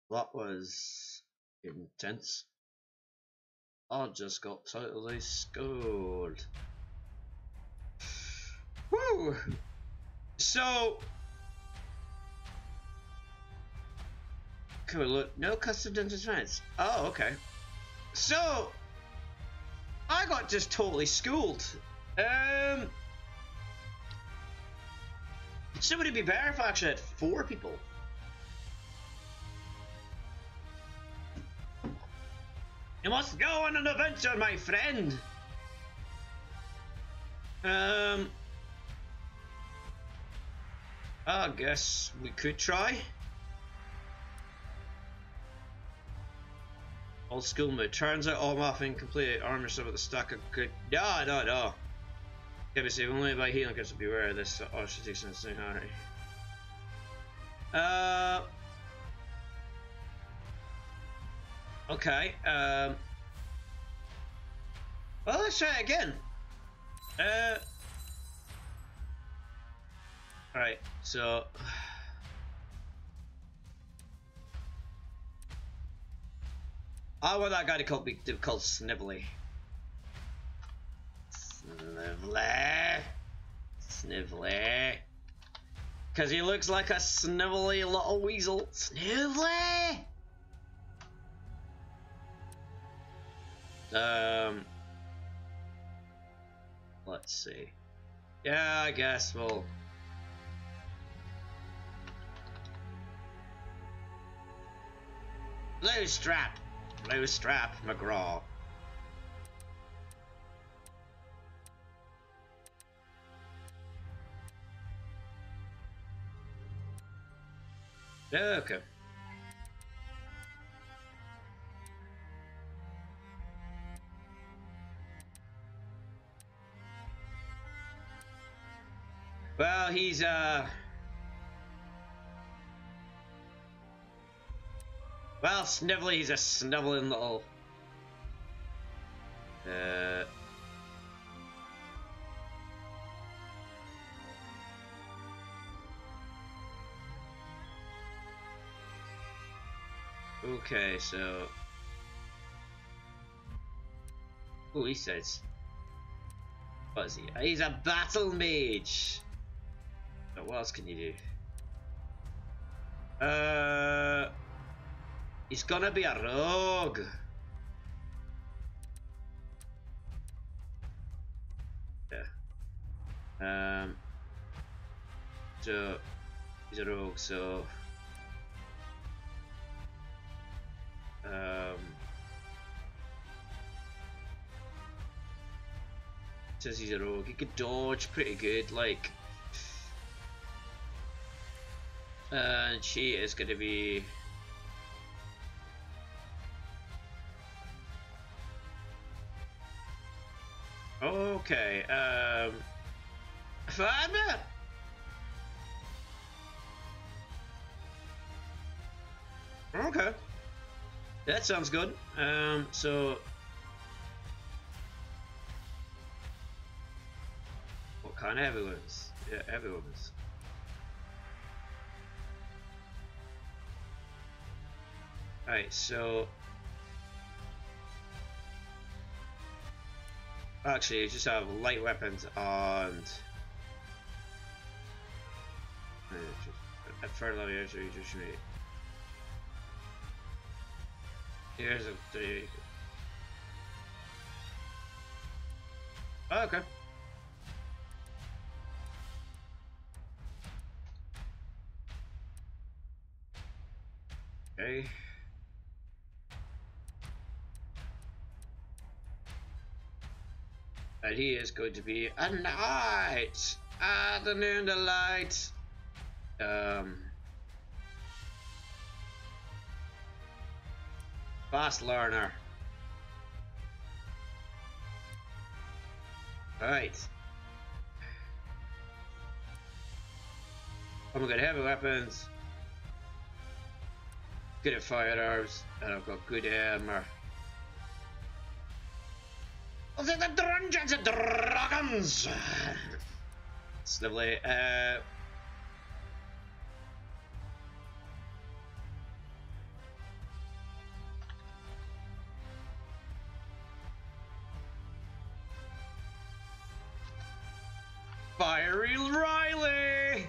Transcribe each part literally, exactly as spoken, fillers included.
That was intense. I just got totally scored. Woo! So, cool. Look, no custom dungeons friends. Oh, okay. So, I got just totally schooled. Um, so would it be better if I actually had four people? You must go on an adventure, my friend. Um, I guess we could try. Old school mode. Turns out all my incomplete armor some of the stack of good. No, no, no. Can be saved only by healing because beware of this. Oh, she takes some thing already. Uh. Okay. Um. Well, let's try it again. Uh. Alright, so. I want that guy to call, be called Snively. Snively. Snively. Because he looks like a snivelly little weasel. Snively! Um. Let's see. Yeah, I guess we'll. Blue strap. Blue strap, McGraw. Okay. Well, he's uh well, Snively, he's a sniveling little uh okay, so oh, he says what is he? He's a battle mage. So what else can you do? Uh He's gonna be a rogue. Yeah. Um. So he's a rogue. So. Um. Says he's a rogue. He could dodge pretty good. Like. Uh, and she is gonna be. Okay, um, five minutes. Okay, that sounds good. Um, so, what kind of heavy weapons? Yeah, heavy weapons. Alright, so. Actually, you just have light weapons and at further level, you just shoot. Here's a three. Oh, okay. Okay. And he is going to be a knight! Afternoon delight! Um, fast learner. Alright. I'm gonna heavy weapons. Good at firearms. And I've got good armor. I'll take the Dungeons and Dragons! Snively. Uh, Fiery Riley!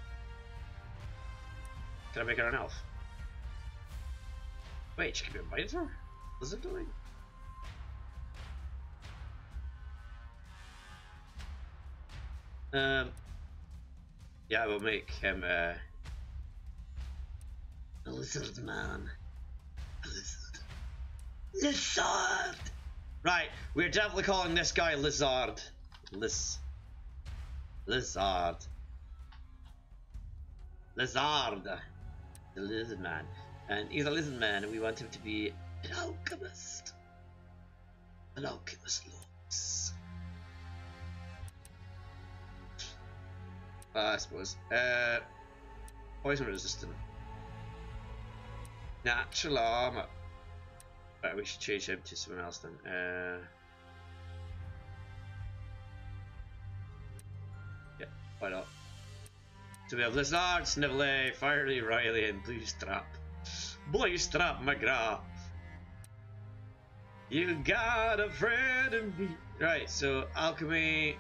Can I make her an elf? Wait, she can be a miser? What's it doing? Um, yeah, we'll make him uh, a lizard man. A lizard. Lizard! Right, we're definitely calling this guy Lizard. Liz. Lizard. Lizard. The lizard man. And he's a lizard man, and we want him to be an alchemist. An alchemist looks. Uh, I suppose. Uh, poison resistant. Natural armor. Right, we should change him to someone else then. Uh, yeah, why not? So we have Lizard, Snively, Fiery Riley, and Blue Strap. Blue Strap McGrath. You got a friend in me. Right, so alchemy.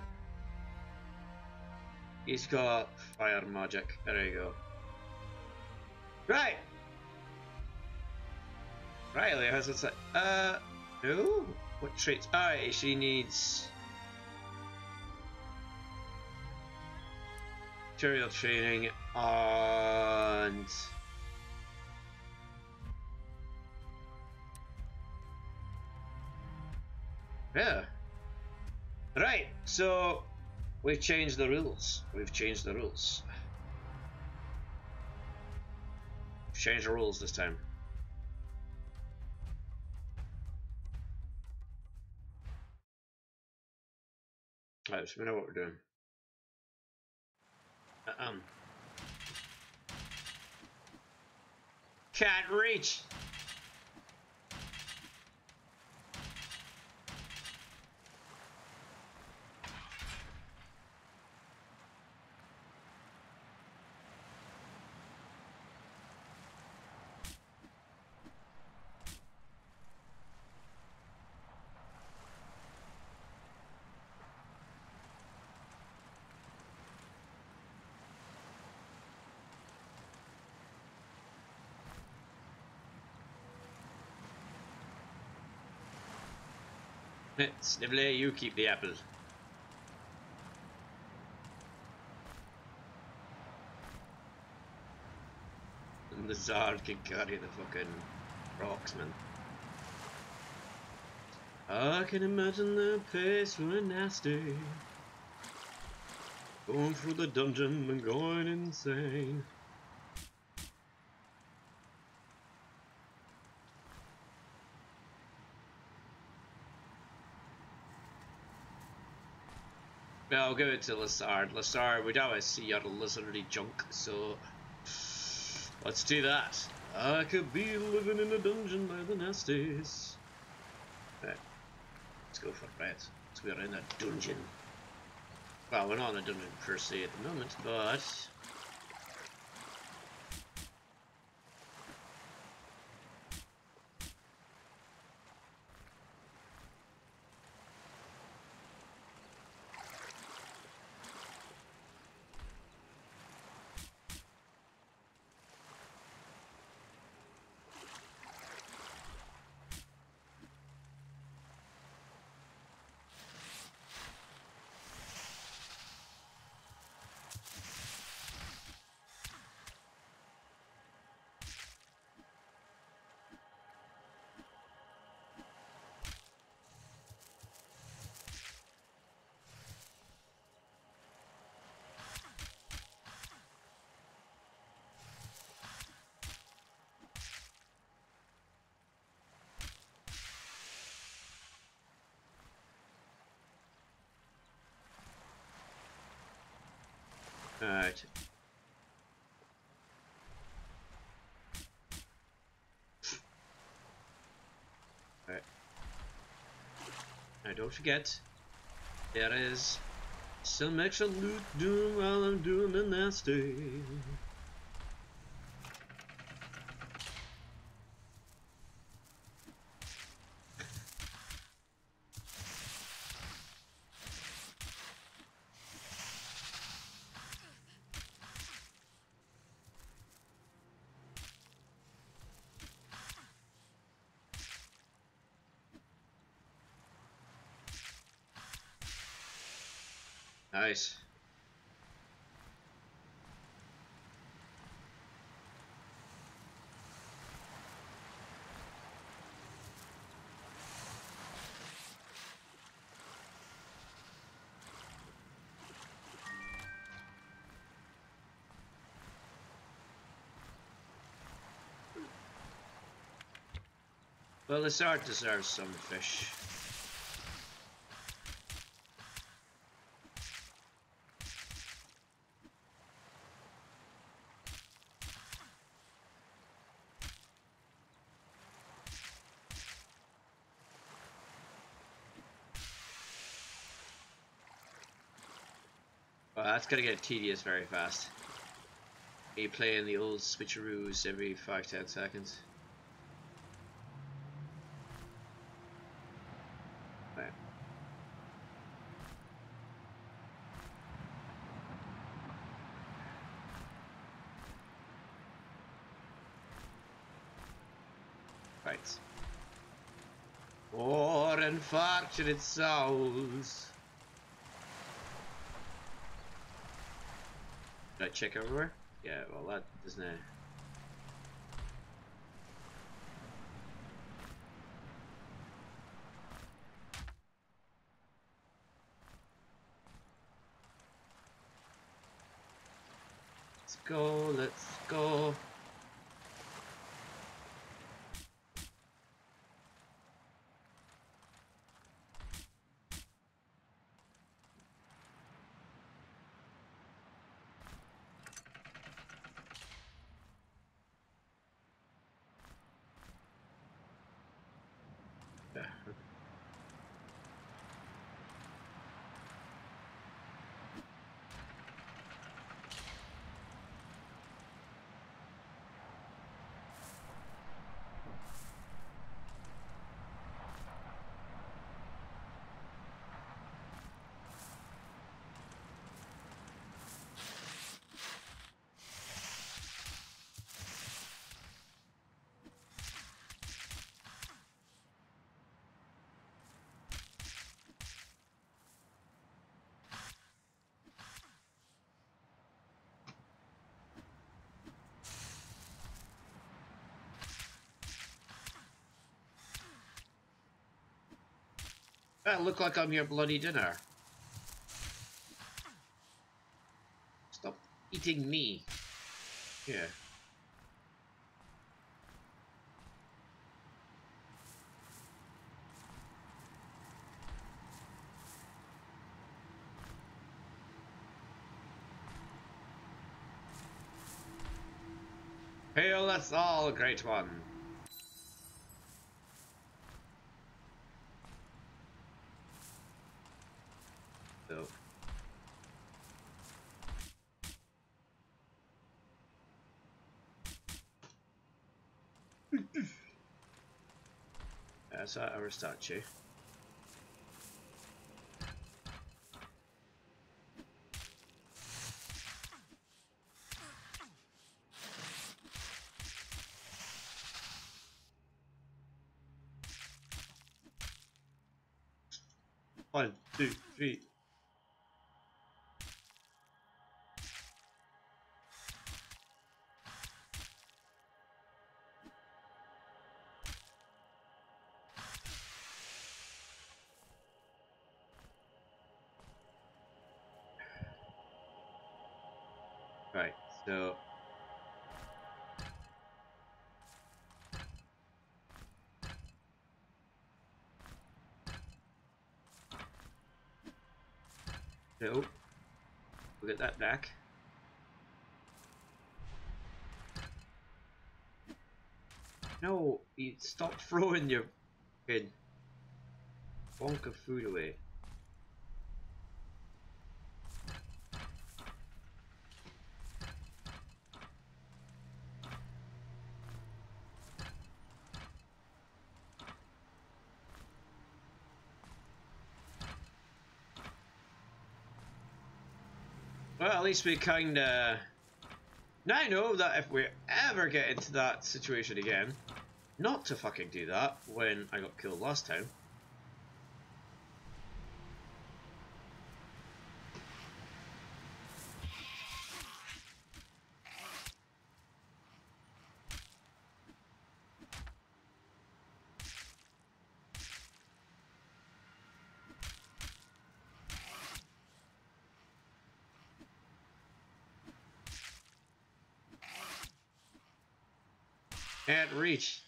He's got fire magic. There you go. Right. Riley has what's that? Uh, no. What traits? Alright, she needs material training and yeah. Right. So we've changed the rules. We've changed the rules. We've changed the rules this time. Alright, so we know what we're doing. Uh, um. Can't reach! Snively, you keep the apple. And the Zard can carry the fucking rocks, man. I can imagine the pace were nasty. Going through the dungeon and going insane. Yeah, I'll give it to Lizard. Lizard, we don't want to see your lizardy junk, so let's do that. I could be living in a dungeon by the nasties. Right, let's go for it. So we're in a dungeon. Well, we're not in a dungeon per se at the moment, but alright. Alright. Now don't forget, there is some extra loot doing while I'm doing the nasty. Nice. Well, this art deserves some fish. Well, that's gonna get tedious very fast. Me playing the old switcheroos every five ten seconds. Right. Right. Poor unfortunate souls. Did I check everywhere? Yeah, well that doesn't it? Let's go, let's go. Yeah. That look like I'm your bloody dinner. Stop eating me. Yeah. Hail us all, great one. So. That's our statue. One, two, three. Right, so no, we'll get that back. No, you stop throwing your fucking bonk of food away. Well, at least we kinda... Now I know that if we ever get into that situation again, not to fucking do that when I got killed last time. Can't reach.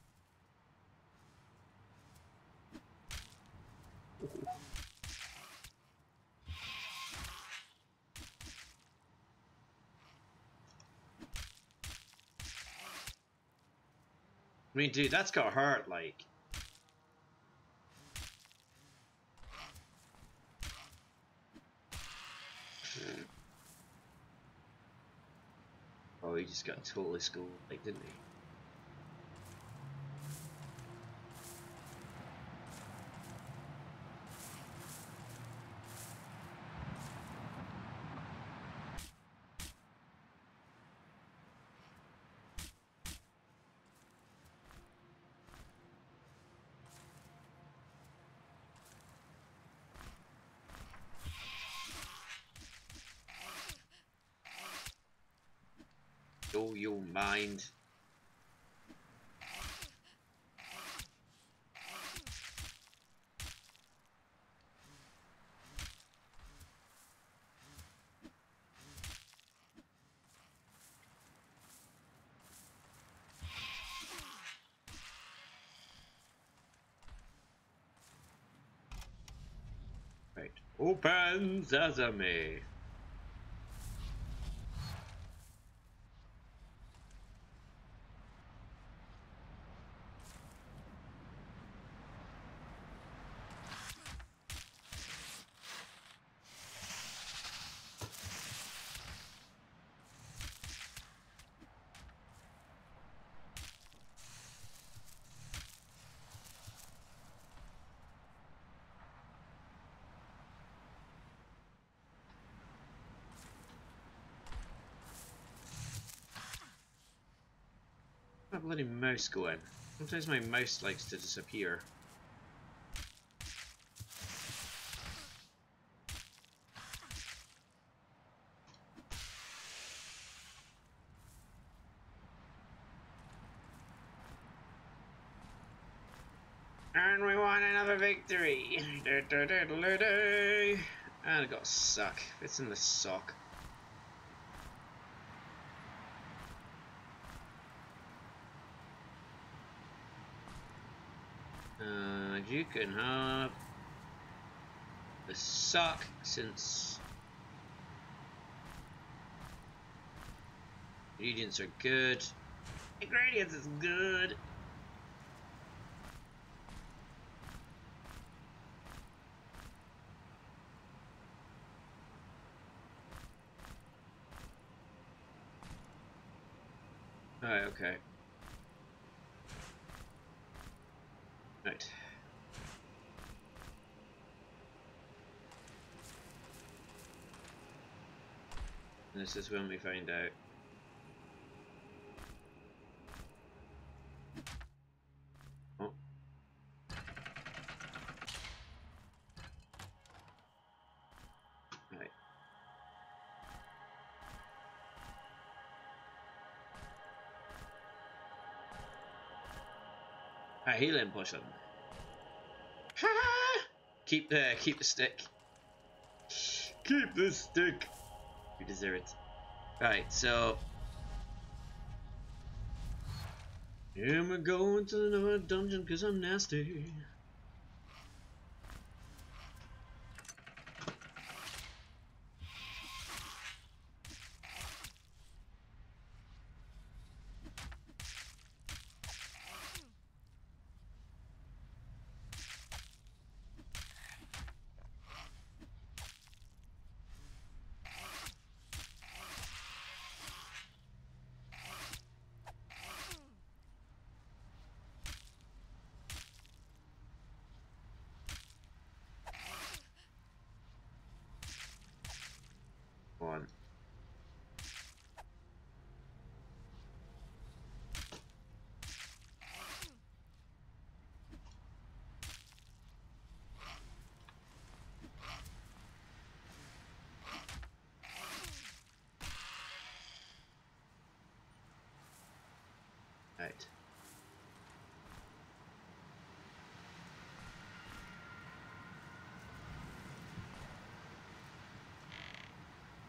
I mean, dude, that's got hurt, like. Oh, he just got totally schooled, like, didn't he? Oh, your mind. Right. Open sesame. My bloody mouse going. Sometimes my mouse likes to disappear. And we won another victory! And I got suck. It's in the sock. Uh, you can have the sock since ingredients are good. Ingredients is good. Alright, okay. Right. This is when we find out. Oh. Right. A healing potion. Ha! Keep the keep the stick. Keep the stick. You deserve it. Right, so am I going to another dungeon because I'm nasty? One. Right.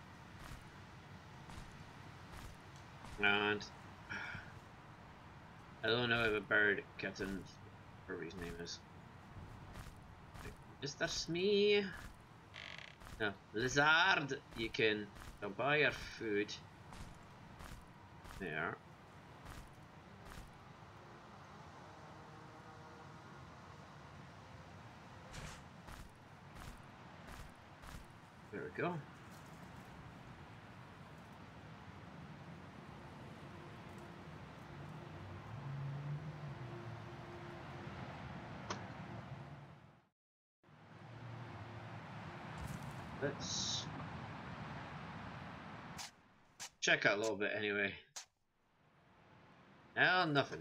And I don't know if a bird, Captain, whatever his name is. Mister Smee. No, Lizard. You can uh, buy your food. There. There we go. Let's check out a little bit anyway. Now nothing.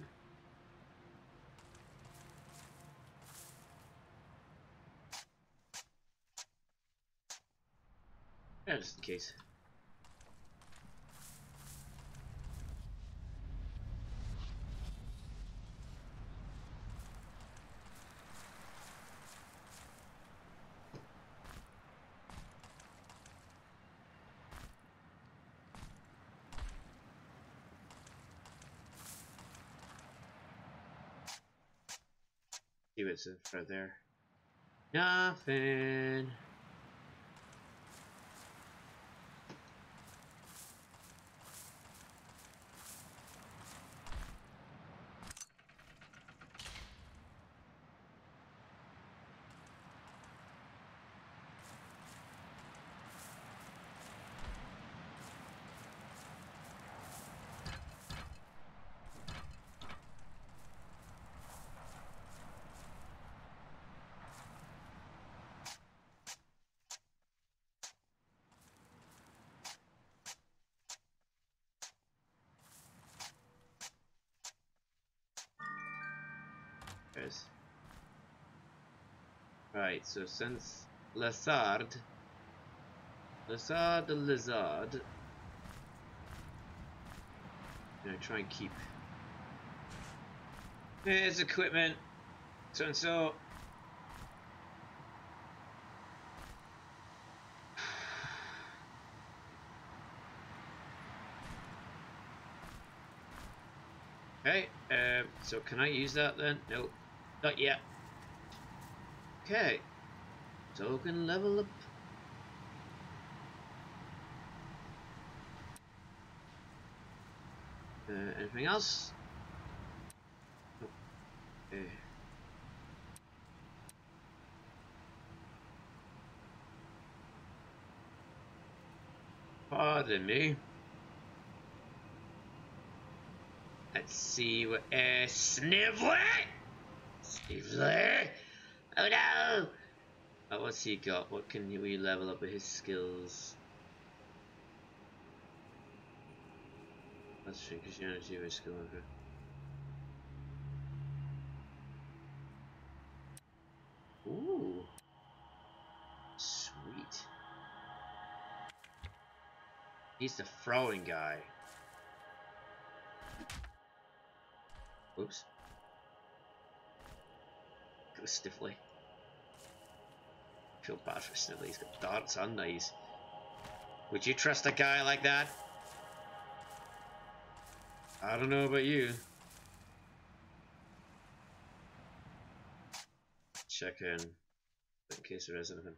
Yeah, just in case. See what's in front there. Nothing. There's right, so since Lizard Lizard the Lizard I'm gonna try and keep his equipment so and so. Okay, um, so can I use that then? Nope, not yet. Okay, token level up. Uh, anything else? Nope. Okay. Pardon me. Let's see what uh Sniveler! Sniveler! Oh no! Oh, what's he got? What can we level up with his skills? Let's think his energy with skill. Ooh. Sweet. He's the throwing guy. Oops. Go stiffly. Feel bad for Sniffly. He's got darts and knives. Would you trust a guy like that? I don't know about you. Check in, in case there is anything.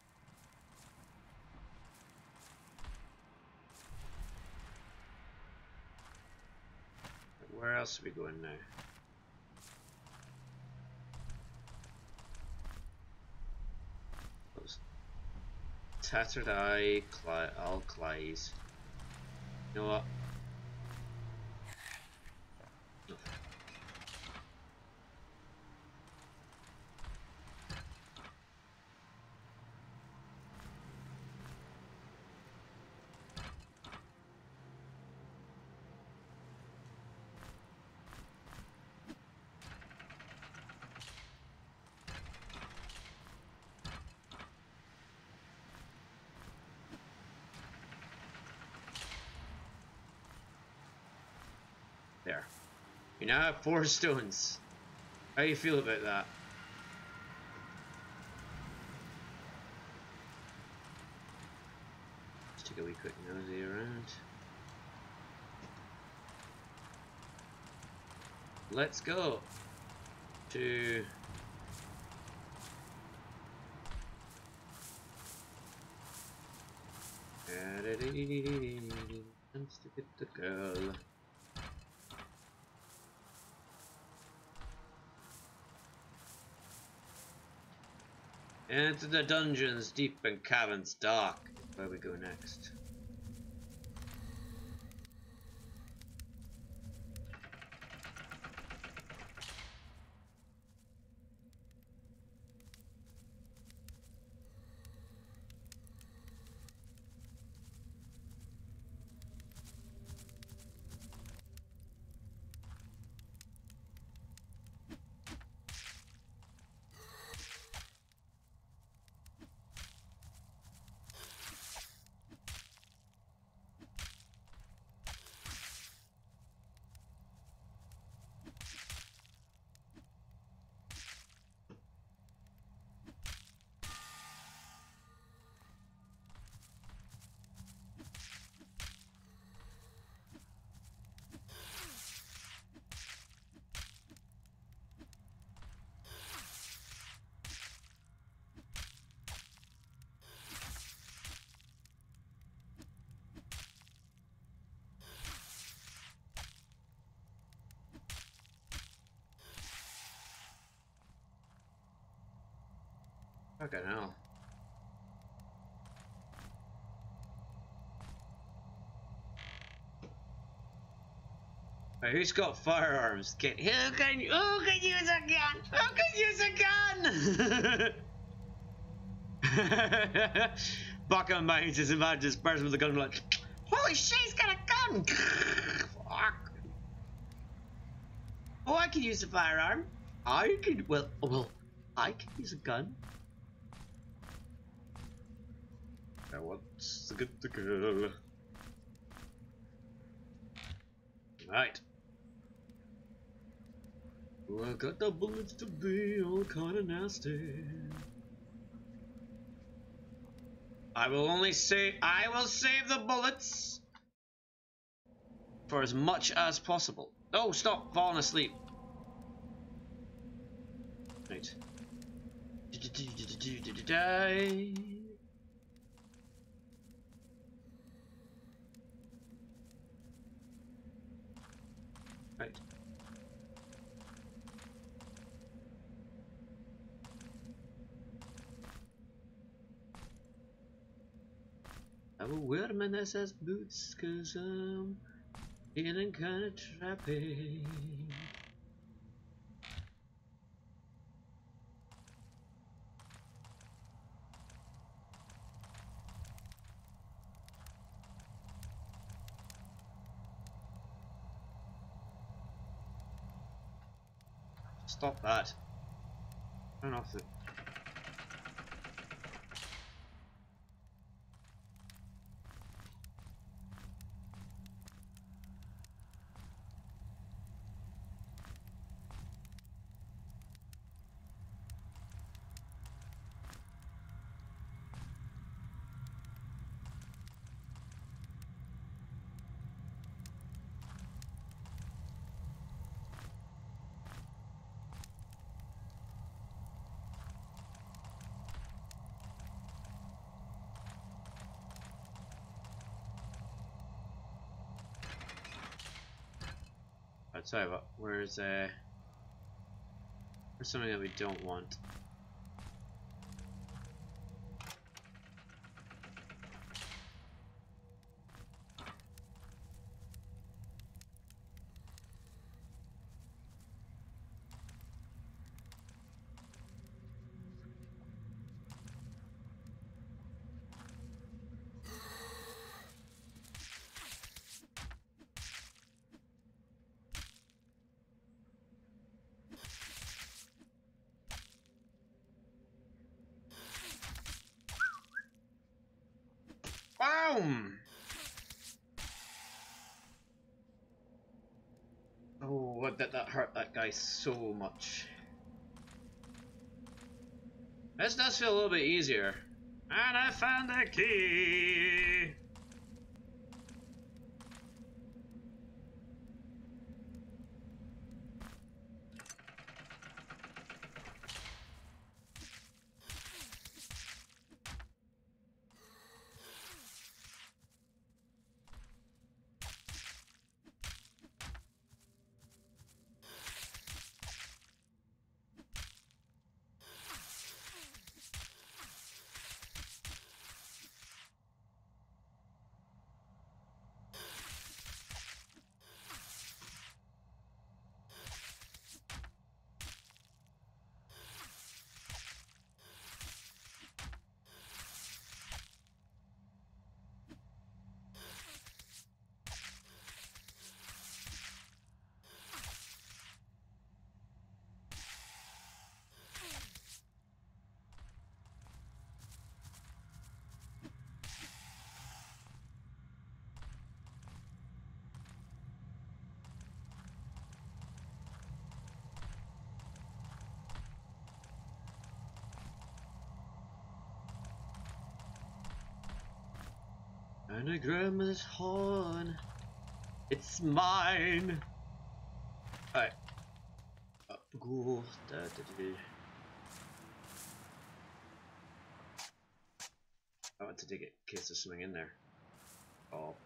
Where else are we going now? Those tattered eye, Cly all Clyes. You know what? No. There. You now have four stones. How do you feel about that? Just take a wee quick nosy around. let's go to let's get the girl. Into the dungeons deep and caverns dark. Where we go next? Fucking hell. Right, who's got firearms? Can, who can who can use a gun? Who can use a gun? Buckham minds his imagines person with a gun like, holy shit, he's got a gun! Fuck. Oh, I can use a firearm. I can well well I can use a gun. Now what's to get the girl? Right. Well, I got the bullets to be all kind of nasty. I will only say I will save the bullets for as much as possible. Oh, stop! Falling asleep. Right. Right. I will wear my S S boots cause I'm feeling kinda trappy. Stop that. Turn off the... I'll tell you what, where's uh where's something that we don't want? Boom! Oh, what that that hurt that guy so much. This does feel a little bit easier. And I found the key! And I grab this horn. It's mine. Alright. Up go. Da, da, da, da. I want to dig it in case there's something in there. Oh.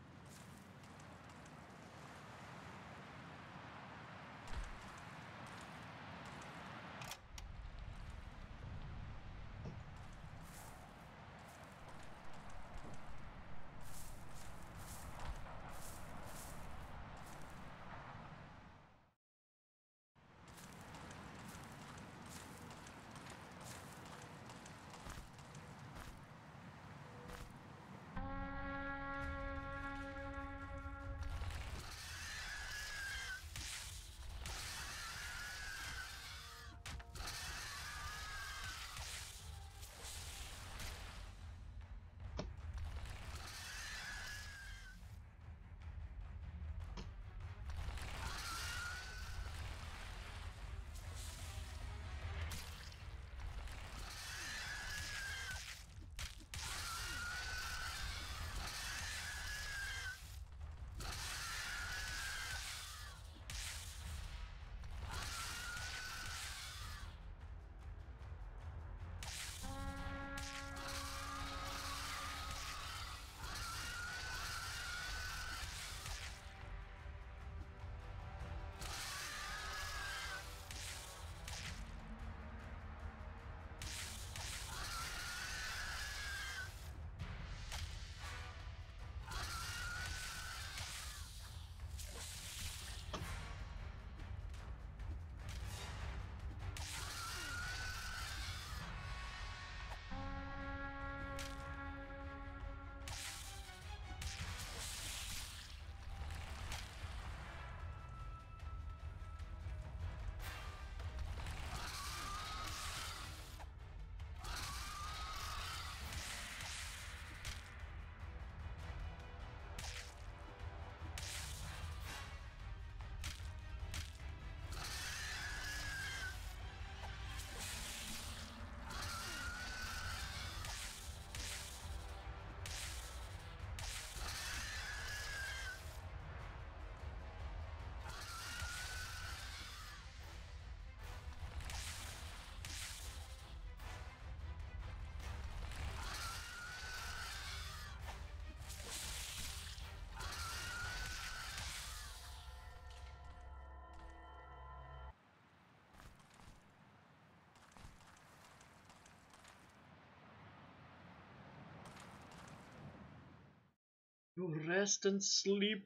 You rest and sleep.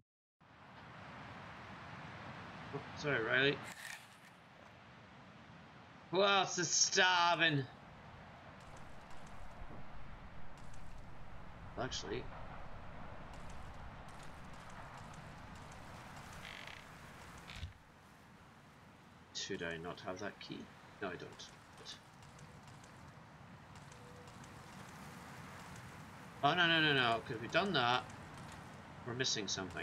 Oh, sorry, Riley. Who else is starving? Actually, should I not have that key? No, I don't. But... oh, no, no, no, no. Because we've done that. We're missing something.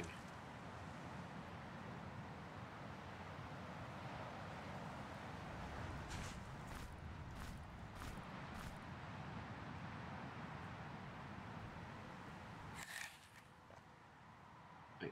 Right.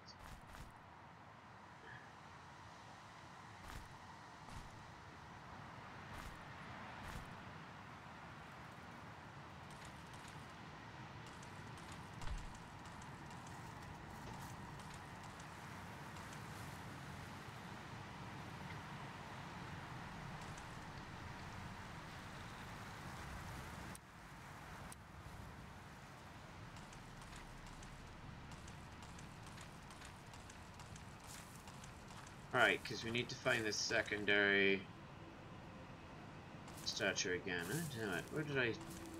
Alright, because we need to find this secondary statue again. Oh, damn it. Where did I...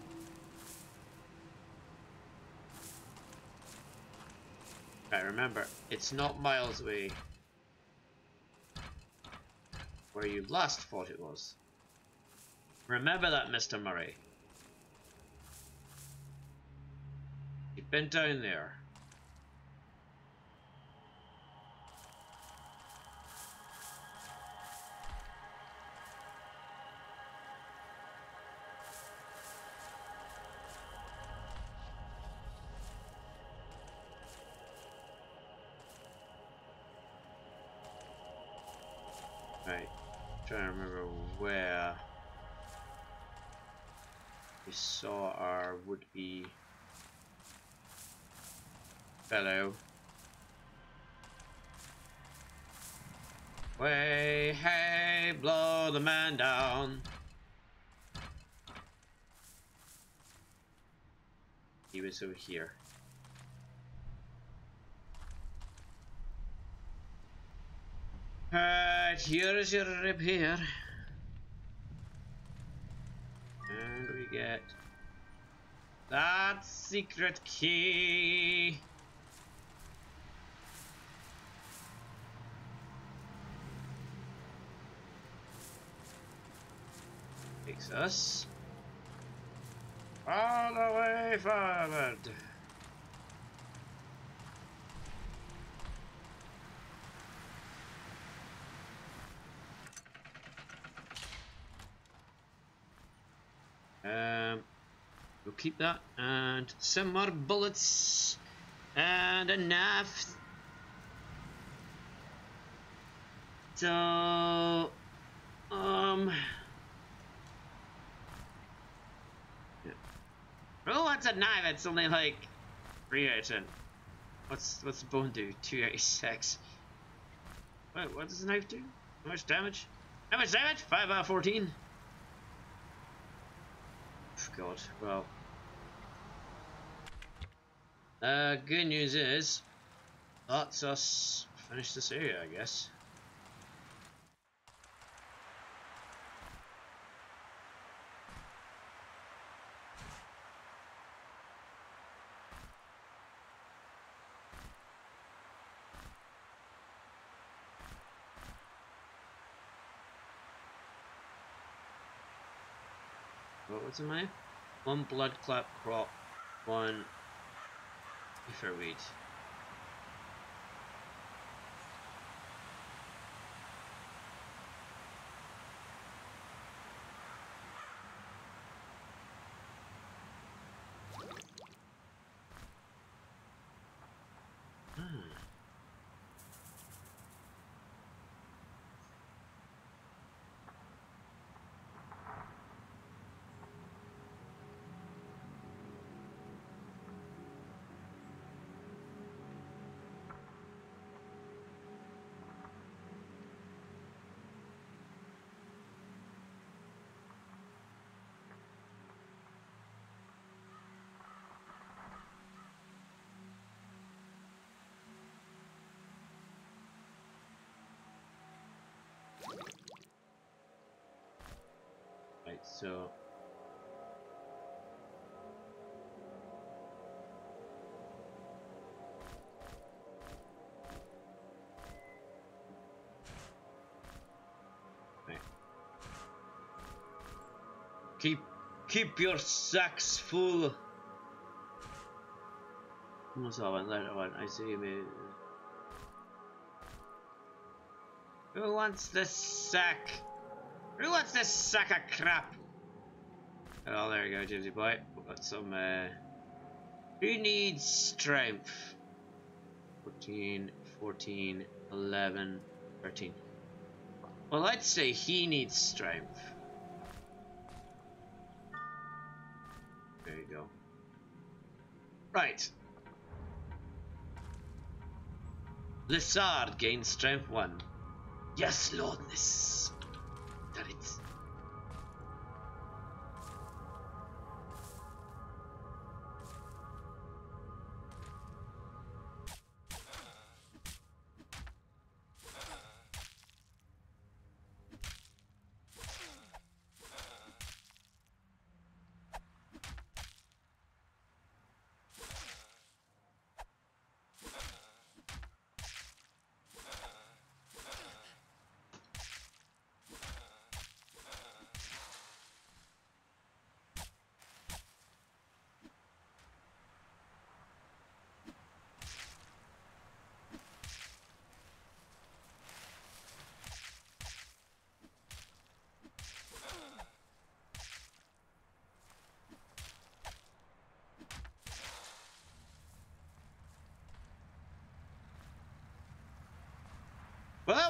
right, remember, it's not miles away where you last thought it was. Remember that, Mister Murray. You've been down there. Right. Trying to remember where we saw our would-be fellow. Way, hey, blow the man down. He was over here. Alright, here is your repair. And we get that secret key. Takes us all the way forward. Um, we'll keep that and some more bullets and enough. So, um, yeah. Oh, what's a knife? It's only like three out of ten. What's what's the bone do? Two out of six. Wait, what does the knife do? How much damage? How much damage? Five out of fourteen. God, well. Uh, good news is, that's us finish this area, I guess. What was in my? One blood clap crop, one ether weed. Hmm. Right, so right. Keep keep your sacks full. What's that one? That one. I see me. Who wants this sack? Who wants this sack of crap? Oh, there you go, Gypsy boy. We've got some, uh... Who needs strength? fourteen, fourteen, eleven, thirteen. Well, I'd say he needs strength. There you go. Right. Lissard gains strength one. Yes, Lordness. That it.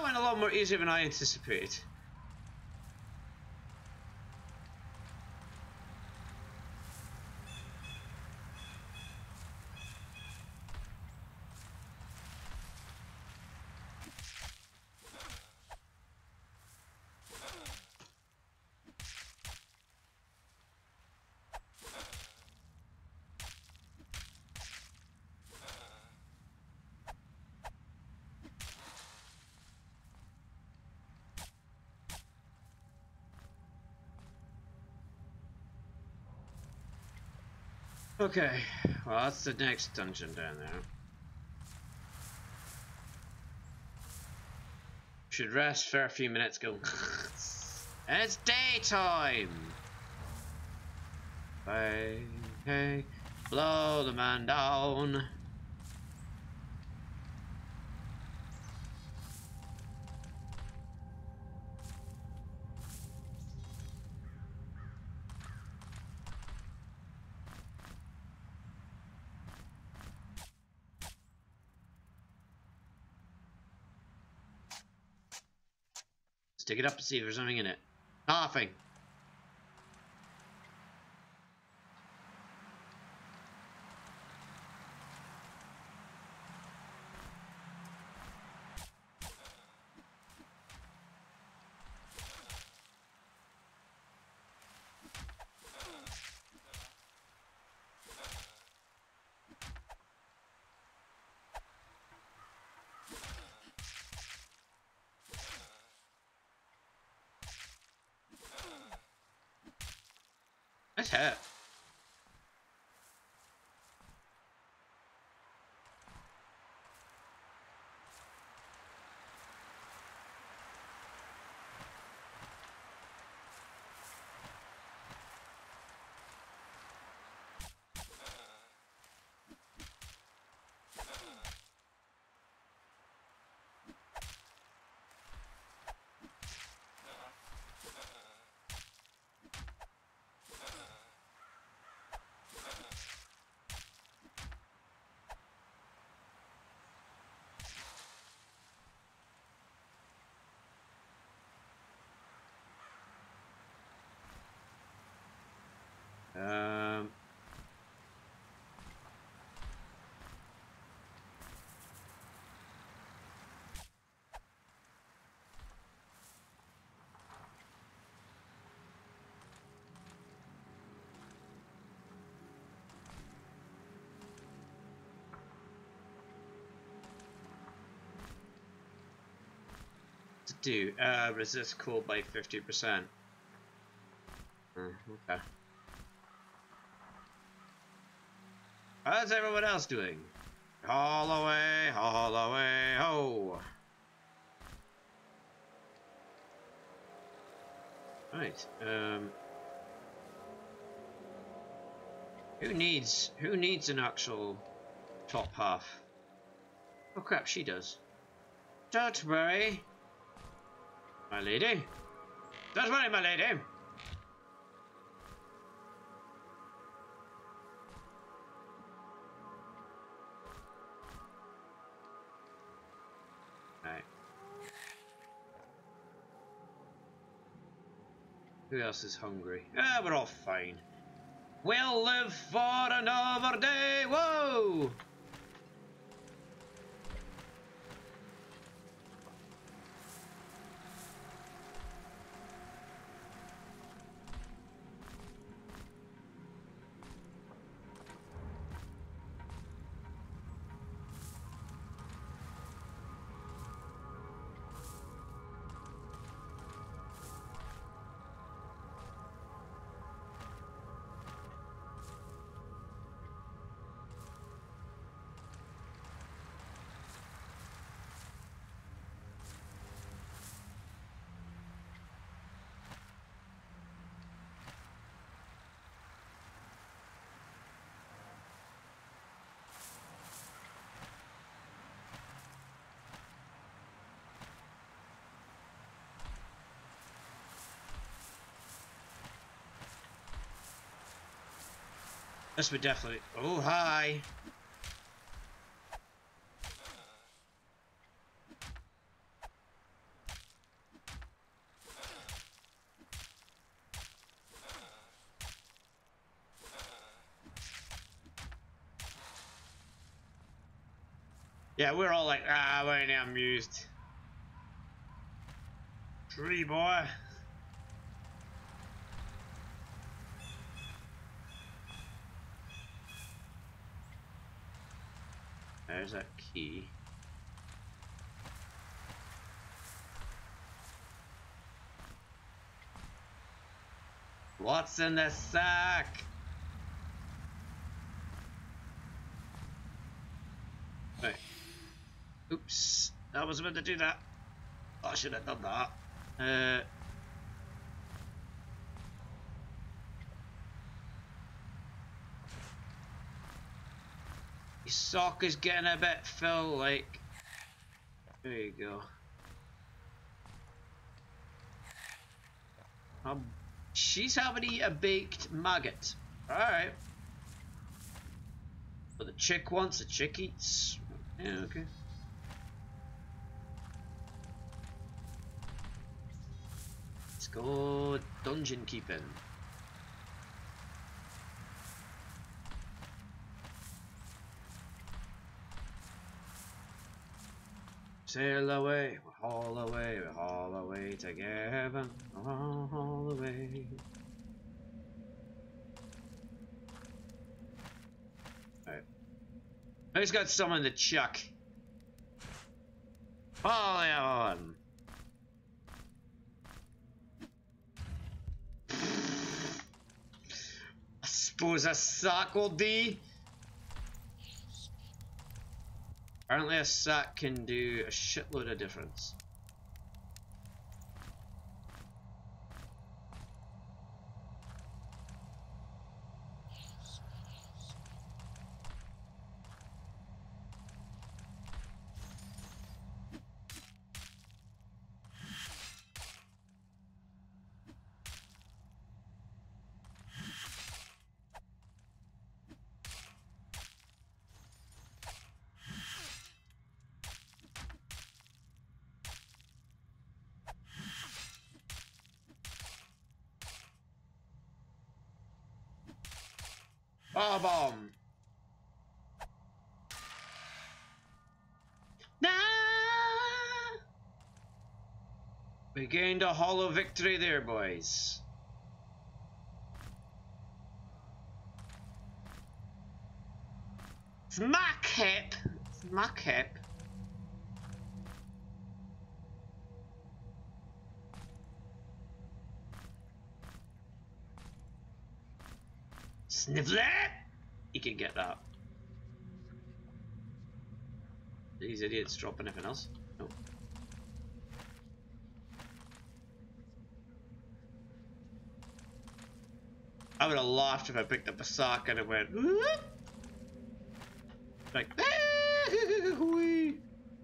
went a lot more easier than I anticipated. Okay, well that's the next dungeon down there. Should rest for a few minutes, go. And it's daytime! Hey, hey, blow the man down. Stick it up to see if there's something in it. Nothing. Nice hat. Um. To do uh, resist cold by fifty percent. Mm, okay. How's everyone else doing? Haul away, haul away, ho! Right. Um. Who needs who needs an actual top half? Oh crap, she does. Don't worry, my lady. Don't worry, my lady. Right. Who else is hungry? Ah, we're all fine. We'll live for another day. Whoa! This would definitely. Oh, hi. Yeah, we're all like, ah, we ain't amused. Tree boy. There's that key. What's in the sack? Right. Oops. I was about to do that. I should have done that. Uh. Your sock is getting a bit full, like. There you go. Um, she's having to eat a baked maggot. Alright. But the chick wants, the chick eats. Yeah, okay. Let's go dungeon keeping. Sail away, we'll haul away, we'll haul away together, we'll haul away. Alright. I just got someone to chuck. Follow on. I suppose a sack will do. Apparently a sack can do a shitload of difference. Bar bomb. Nah. We gained a hollow victory there, boys. Smack hip. Smack hip. Sniffle it! You can get that. These idiots drop anything else? Nope. I would have laughed if I picked up a sock and it went whoop. Like wee.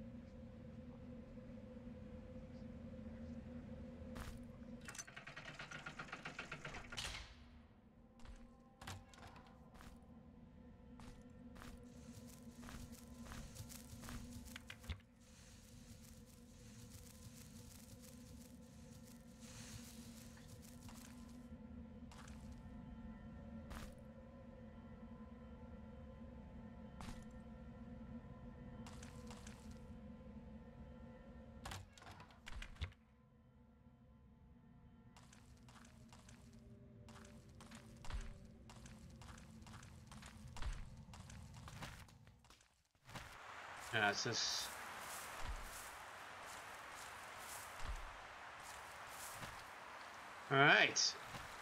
Yeah, it's just all right.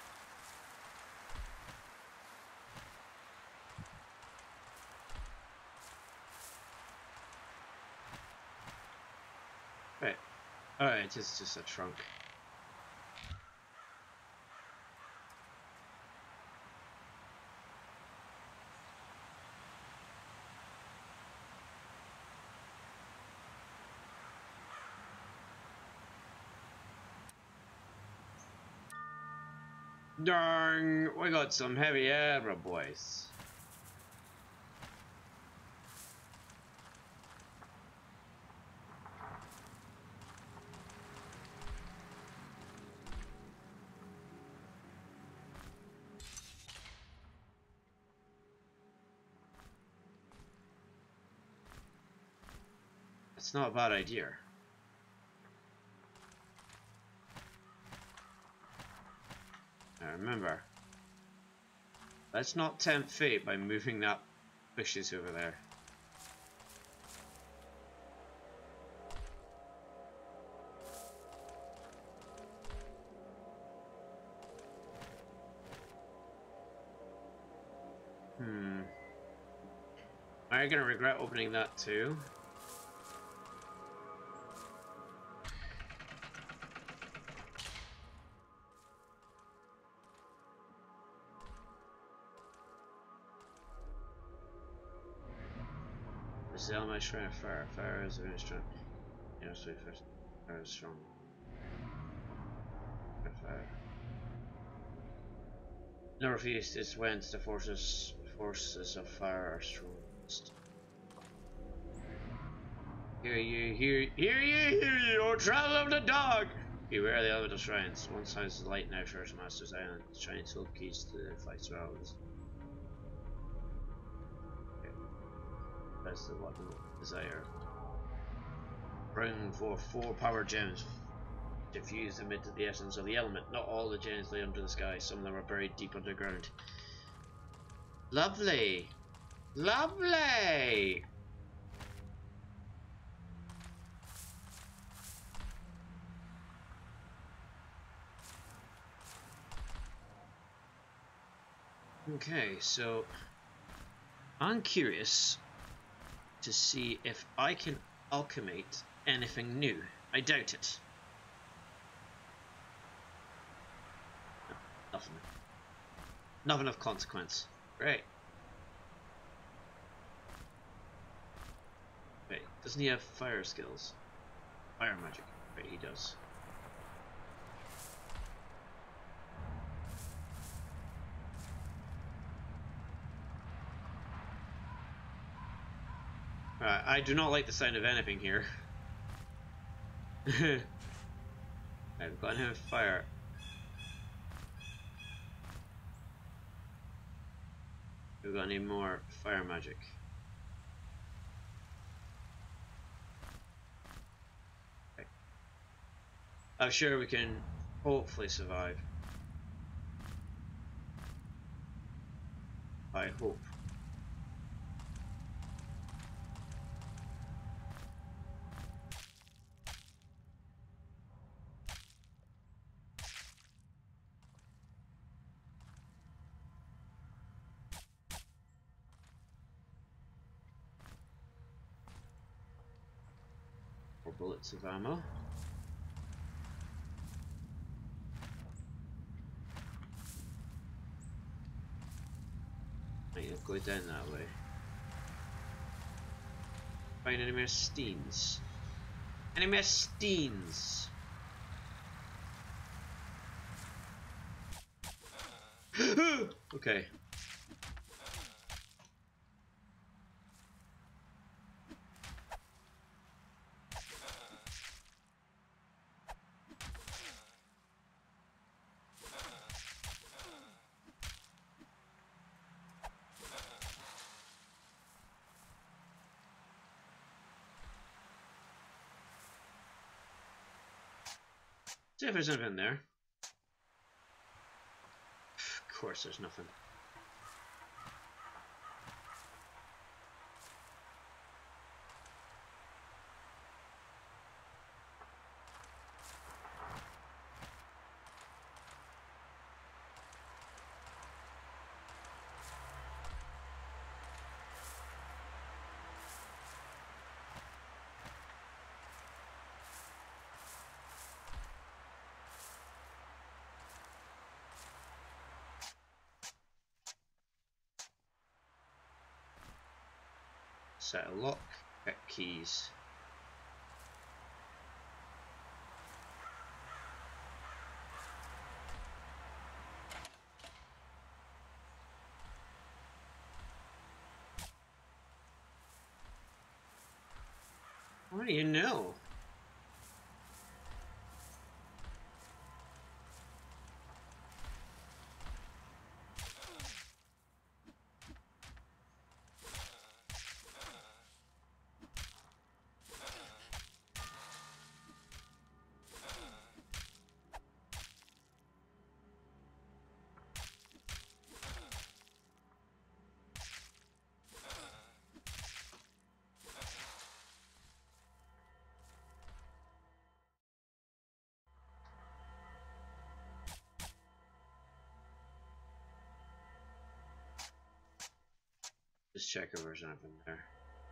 Right. All right. It's just a trunk. Darn, we got some heavy armor, boys. It's not a bad idea. Now remember, let's not tempt fate by moving that bushes over there. Hmm. Are you gonna regret opening that too? This is the element shrine of fire. Fire is very strong. You know, so first fire is strong. Fire. Northeast is whence the forces forces of fire are strongest. Hear you, hear, hear you, hear you, O travel of the dog! Beware of the elemental shrines. One side is the light now First Master's Island. Shiny twelve keys to the fight surrounds. Okay. That's the weapon of desire. Bring for four power gems. Diffuse them into the essence of the element. Not all the gems lay under the sky. Some of them are buried deep underground. Lovely! Lovely! Okay, so I'm curious to see if I can alchemate anything new. I doubt it. No, nothing. Nothing of consequence. Great. Wait, doesn't he have fire skills? Fire magic. Right, he does. Right, I do not like the sound of anything here. I've got him fire. We've got any more fire magic. Okay. I'm sure we can hopefully survive. I hope. Bullets of ammo. Might not go down that way. Find any more steens? Any more steens? Okay. See if there's anything there. Of course there's nothing. Set a lock, get keys. What do you know? Just check if there's anything there.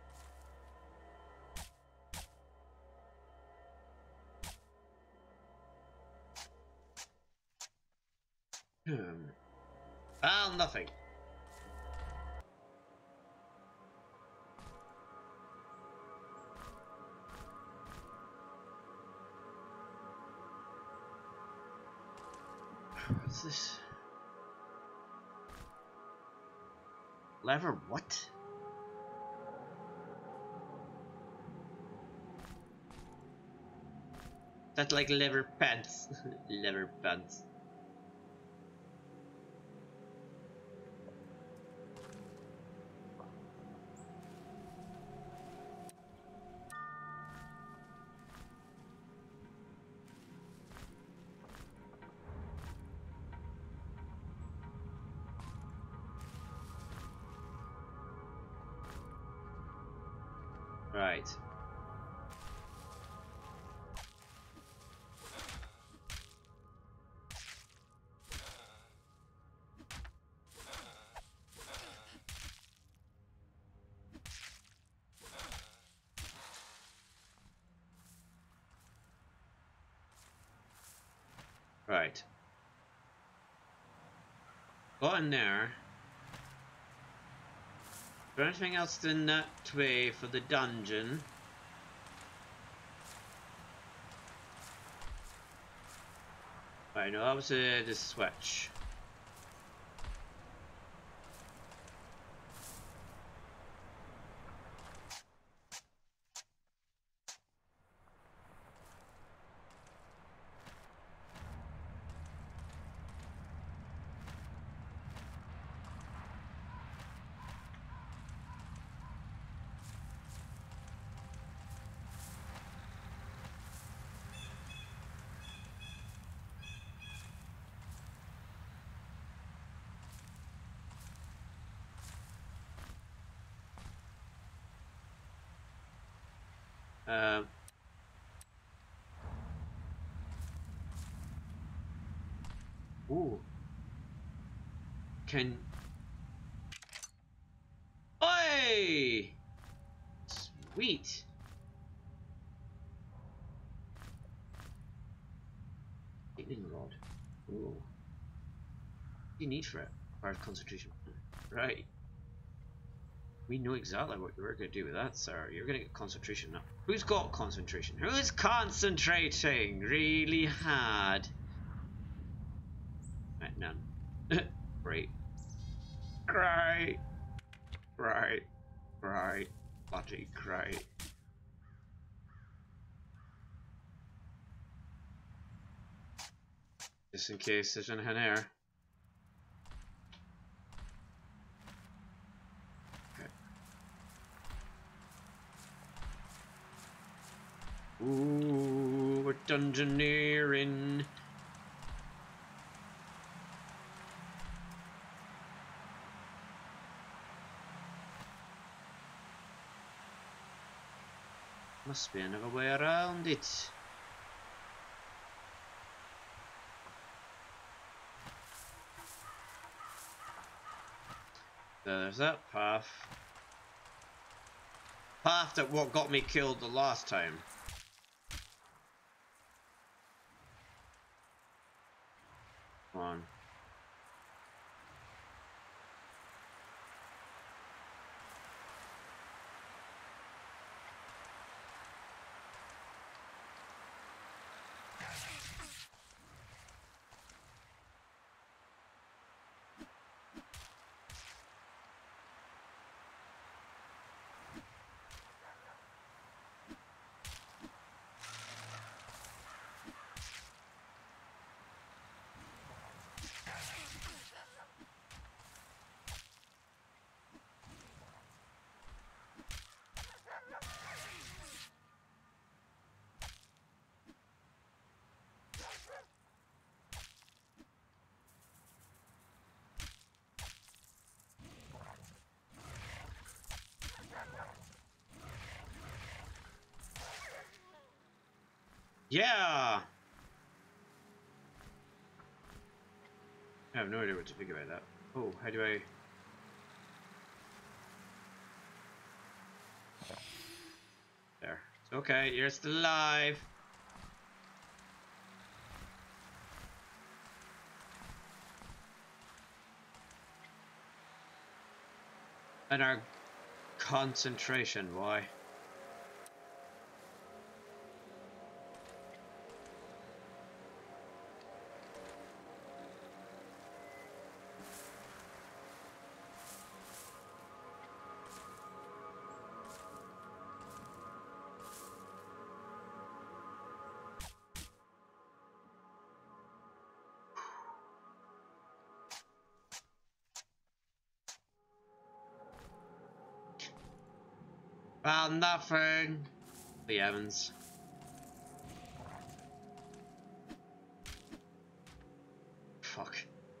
Hmm. Ah, nothing. What's this? Lever what? That's like lever pants. Lever pants. Right. Right. Got in there. Is there anything else in that way for the dungeon? Right, no, that was uh, the switch. Um. Ooh. Can. Oi! Sweet. Lightning rod. Ooh. What do you need for it? Hard concentration. Right. We know exactly what you're going to do with that, sir. You're going to get concentration now. Who's got concentration? Who's concentrating really hard? Right, none. Great. Great. Right. Right. Bloody great. Just in case there's anything there. Ooh, we're dungeoneering. Must be another way around it. So there's that path. Path that what got me killed the last time. Come on. Yeah! I have no idea what to think about that. Oh, how do I... Okay, you're still alive. And our concentration, why? Well, nothing. The Evans. Fuck.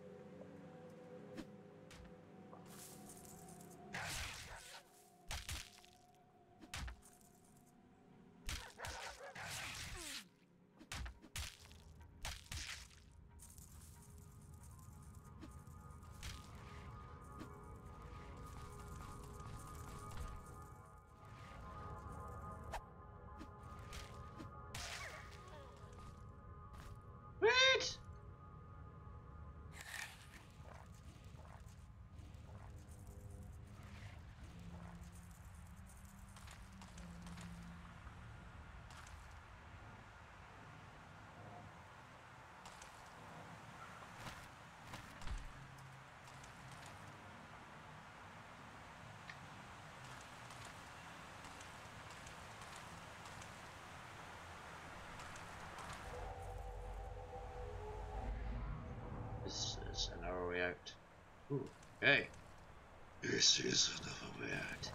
Wait! This is another way out. Ooh, okay. This is another way out.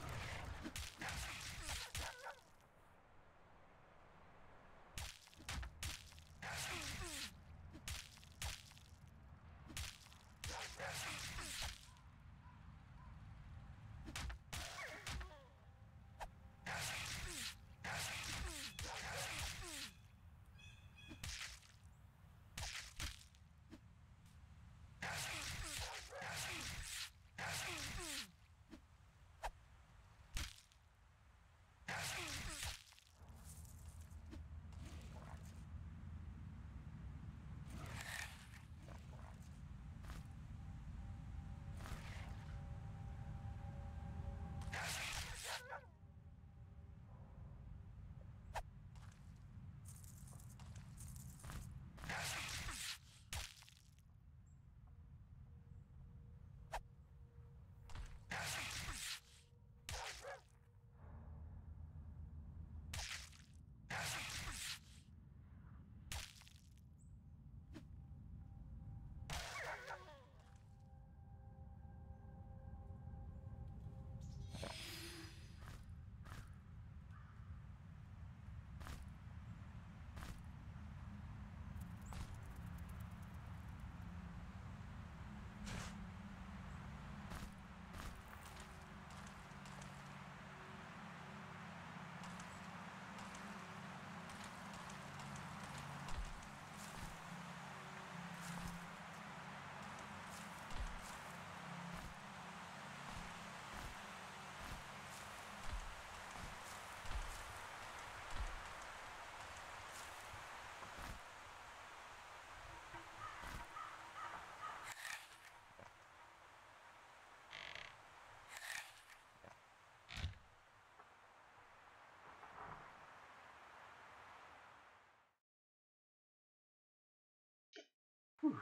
Whew.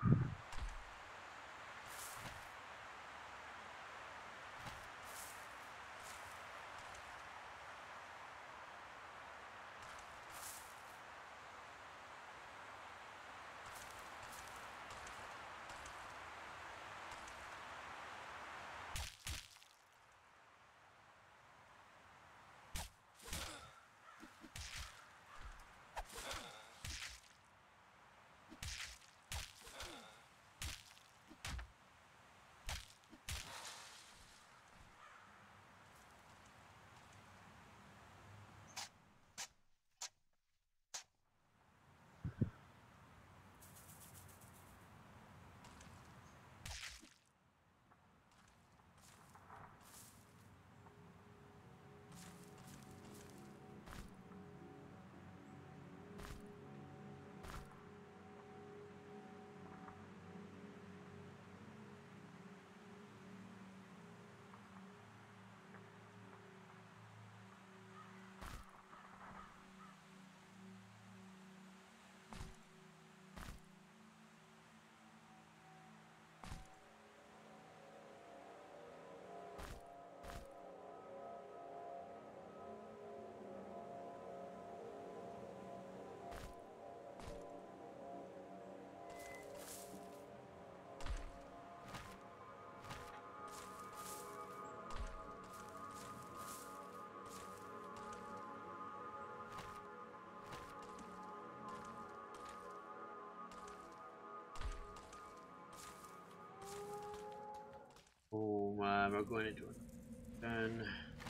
we're going into it. And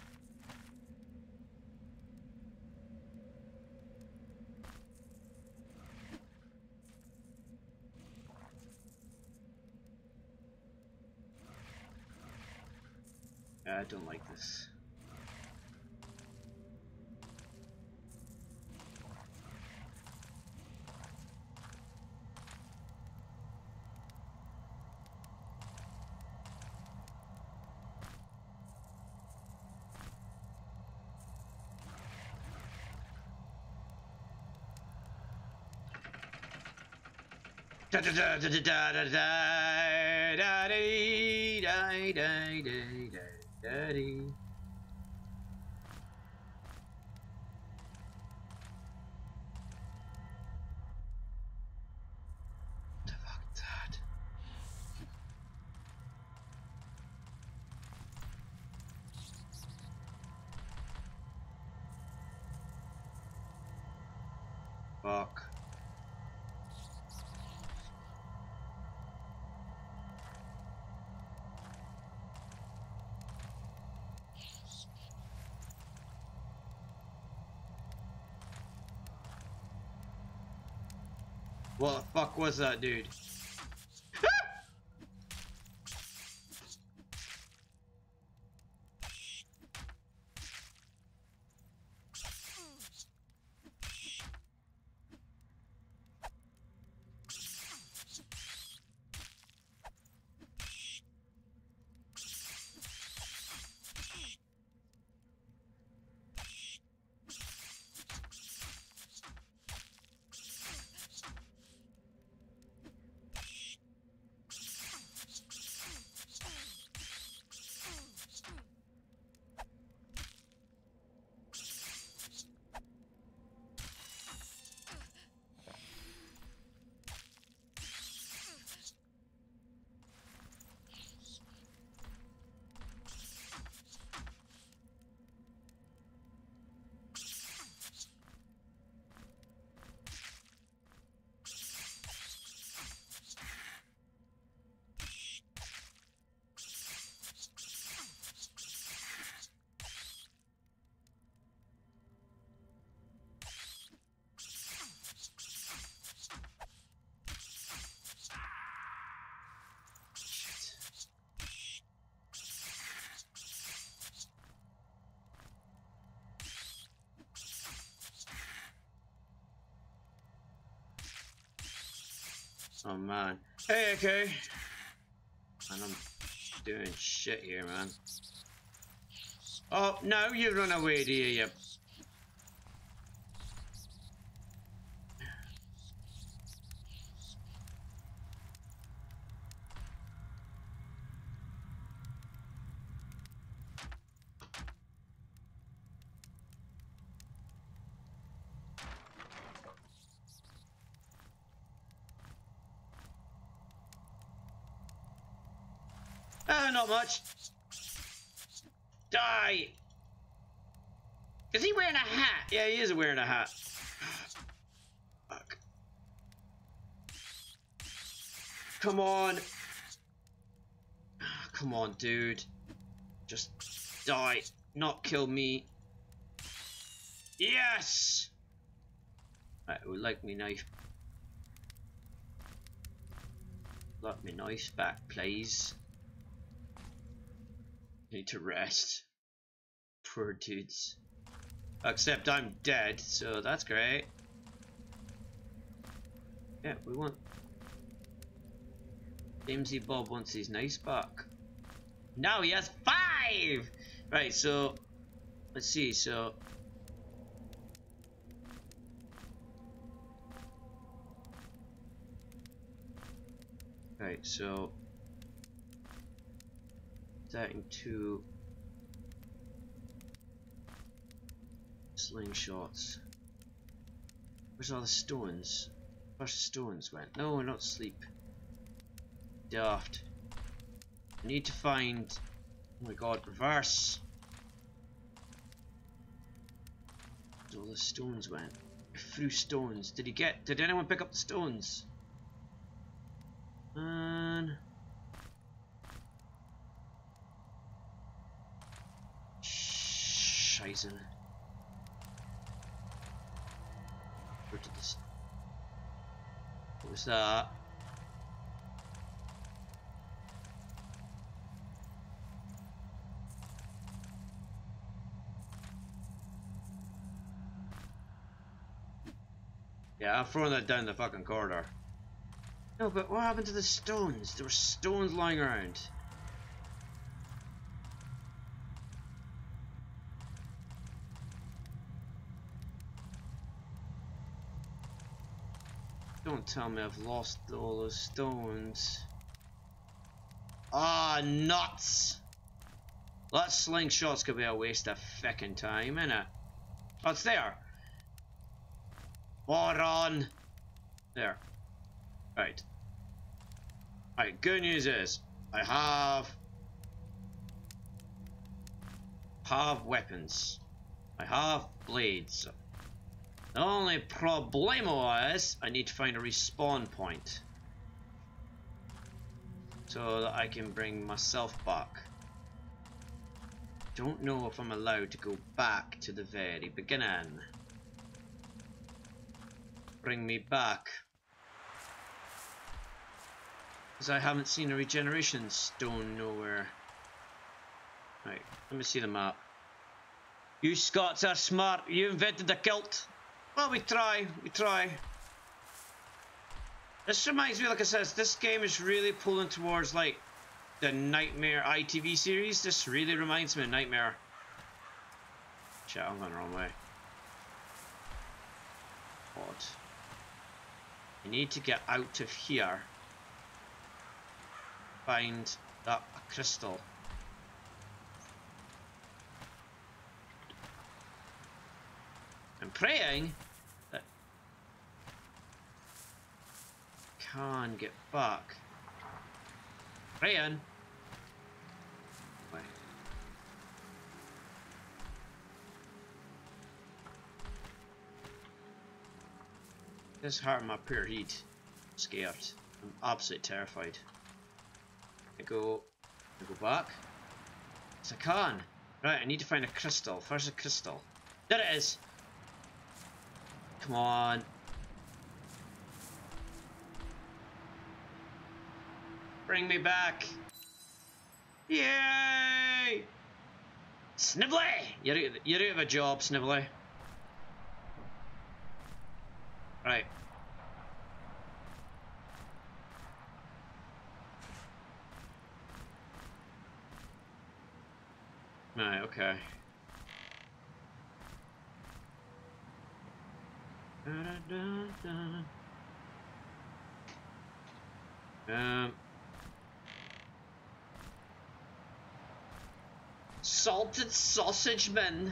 I don't like this. Da da da da da da da da da da da da da da. Fuck. What the fuck was that, dude? Oh man. Hey, okay. And I'm doing shit here, man. Oh, no, you run away, do you? You... Ah, not much. Die! Is he wearing a hat? Yeah, he is wearing a hat. Fuck. Come on. Come on, dude. Just die. Not kill me. Yes! Right, I would like me knife. Like me knife back, please. Need to rest. Poor dudes. Except I'm dead, so that's great. Yeah, we want... Jamesy Bob wants his knife back. Now he has five! Right, so... Let's see, so... Right, so... That into... Slingshots. Where's all the stones? Where's the stones went? No, not sleep. Daft. I need to find... Oh my god, reverse! Where's all the stones went? I threw stones. Did he get... Did anyone pick up the stones? And... Scheiße. Where did this... What was that? Yeah, I'm throwing that down the fucking corridor. No, but what happened to the stones? There were stones lying around. Don't tell me I've lost all those stones. Ah, nuts! That slingshot's gonna be a waste of feckin' time, innit? Oh, it's there! Moron! There. Right. Right, good news is, I have... have weapons. I have blades. The only problemo is, I need to find a respawn point. So that I can bring myself back. Don't know if I'm allowed to go back to the very beginning. Bring me back. Because I haven't seen a regeneration stone nowhere. Right, let me see the map. You Scots are smart. You invented the kilt. Well, we try. We try. This reminds me, like I said, this game is really pulling towards like the Knightmare I T V series. This really reminds me of Knightmare. Shit, I'm going the wrong way. Odd. I need to get out of here. Find that crystal. I'm praying that I can get back. Praying. Wait. This heart my pure heat. I'm scared. I'm absolutely terrified. I go, I go back. Yes, I can. Right, I need to find a crystal. Where's the crystal? There it is. Come on. Bring me back. Yay! Snibbly! You're, you're out of a job, Snibbly. Right. Right, okay. Da, da, da, da. Um, salted sausage man.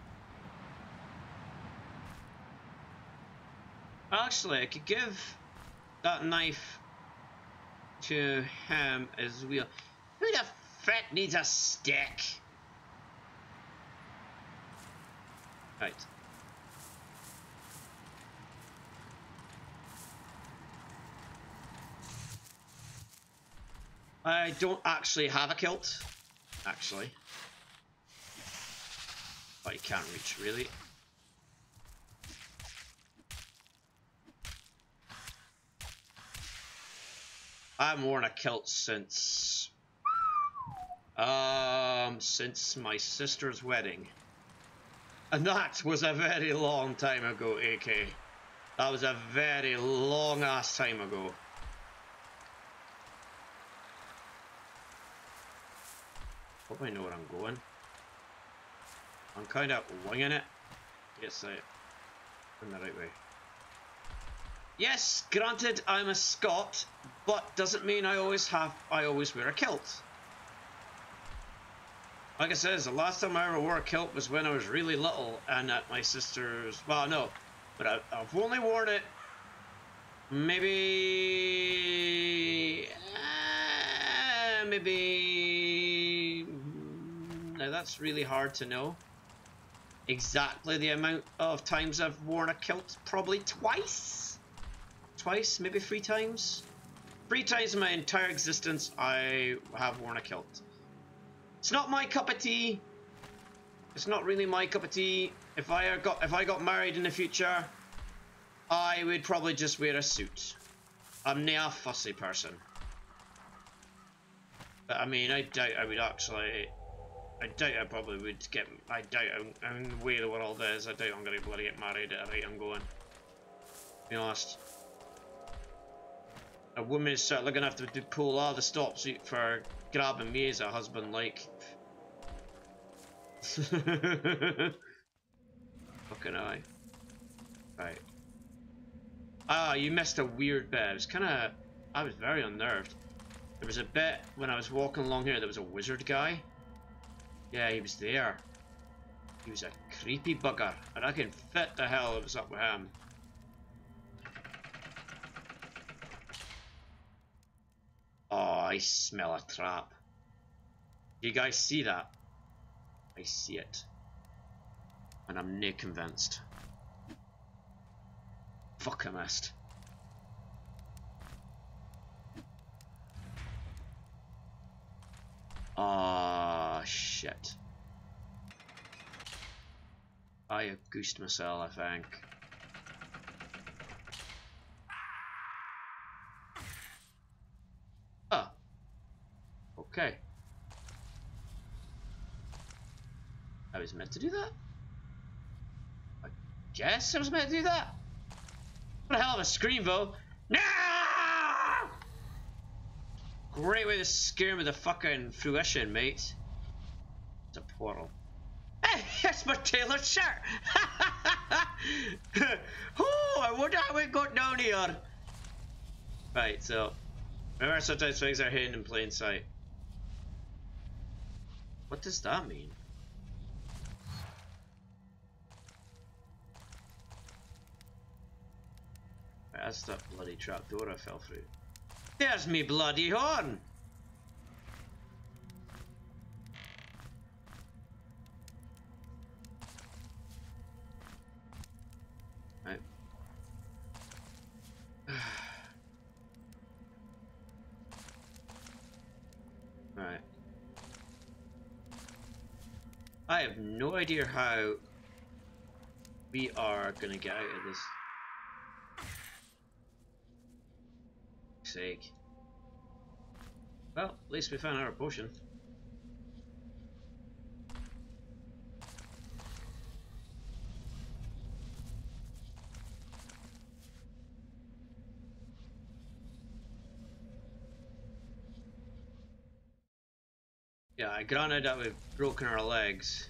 Actually, I could give that knife to him as well. Who the frick needs a stick? Right. I don't actually have a kilt, actually. But you can't reach, really. I haven't worn a kilt since... Um, since my sister's wedding. And that was a very long time ago, A K. That was a very long ass time ago. Hope I know where I'm going. I'm kind of winging it. Yes, I am the right way. Yes, granted, I'm a Scot, but doesn't mean I always have. I always wear a kilt. Like I said, the last time I ever wore a kilt was when I was really little, and at my sister's. Well, no, but I, I've only worn it maybe, uh, maybe. Now that's really hard to know. Exactly the amount of times I've worn a kilt, probably twice. Twice, maybe three times. Three times in my entire existence, I have worn a kilt. It's not my cup of tea. It's not really my cup of tea. If I got if I got married in the future, I would probably just wear a suit. I'm not a fussy person. But I mean, I doubt I would actually. I doubt I probably would get. I doubt I'm, I'm the way the world is. I doubt I'm gonna bloody get married at the rate I'm going. To be honest. A woman is certainly gonna have to do, pull all the stops for grabbing me as a husband, like. Fucking eye. Right. Ah, you missed a weird bit. It was kind of. I was very unnerved. There was a bit when I was walking along here. There was a wizard guy. Yeah, he was there. He was a creepy bugger, and I can fit the hell it was up with him. Oh, I smell a trap. You guys see that? I see it. And I'm not convinced. Fuck, I missed. Ah, oh, shit. I have goosed myself, I think. Oh. Okay. I was meant to do that? I guess I was meant to do that? What a hell of a scream, though. No! Great way to scare me with the fucking fruition, mate. It's a portal. Hey, it's my tailored shirt! Oh, I wonder how it got down here. Right, so remember, sometimes things are hidden in plain sight. What does that mean? Right, that's that bloody trapdoor I fell through. There's me bloody horn! Right. Right. I have no idea how we are gonna get out of this. Sake. Well, at least we found our potion. Yeah, granted that we've broken our legs.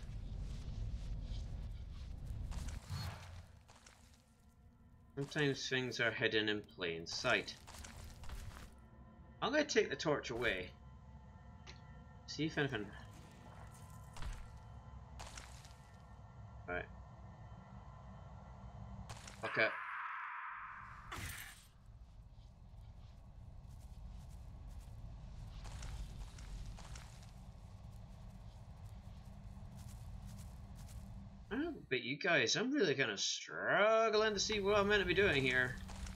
Sometimes things are hidden in plain sight. I'm gonna take the torch away. See if anything. Right. Okay. I don't know about you guys, I'm really kind of struggling to see what I'm meant to be doing here.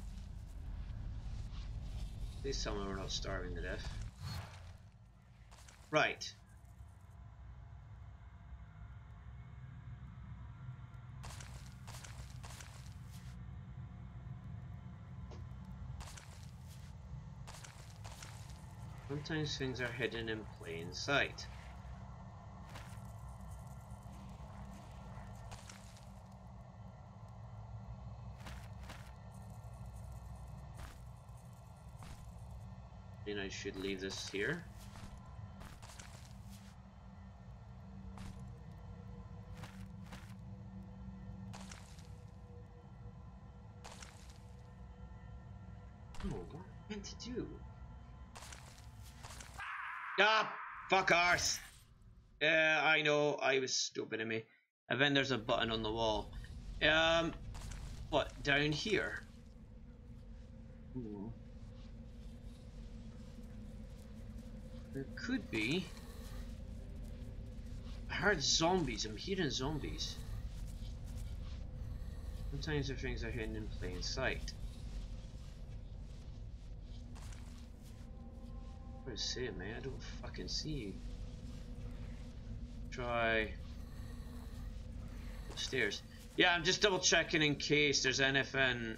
Please tell me we're not starving to death. Right. Sometimes things are hidden in plain sight. Then I should leave this here. Oh, what am I meant to do? Ah, fuck arse. Yeah, I know, I was stupid of me. And then there's a button on the wall. Um, what, down here? Ooh. There could be. I heard zombies. I'm hearing zombies. Sometimes the things are hidden in plain sight. What is it, man? I don't fucking see you. Try. Upstairs. Yeah, I'm just double checking in case there's anything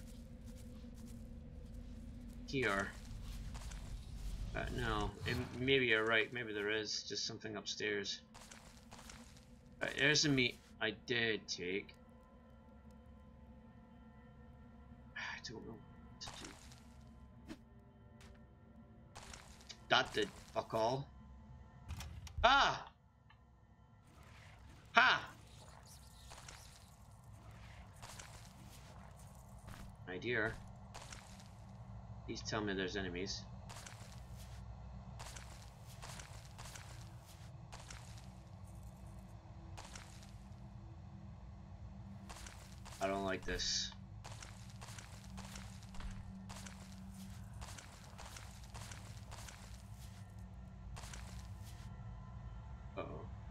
here. Uh, no, it, maybe you're right. Maybe there is just something upstairs. Right, there's the meat I did take. I don't know what to do. That did fuck all. Ah! Ha! My dear. Please tell me there's enemies. I don't like this. Uh-oh.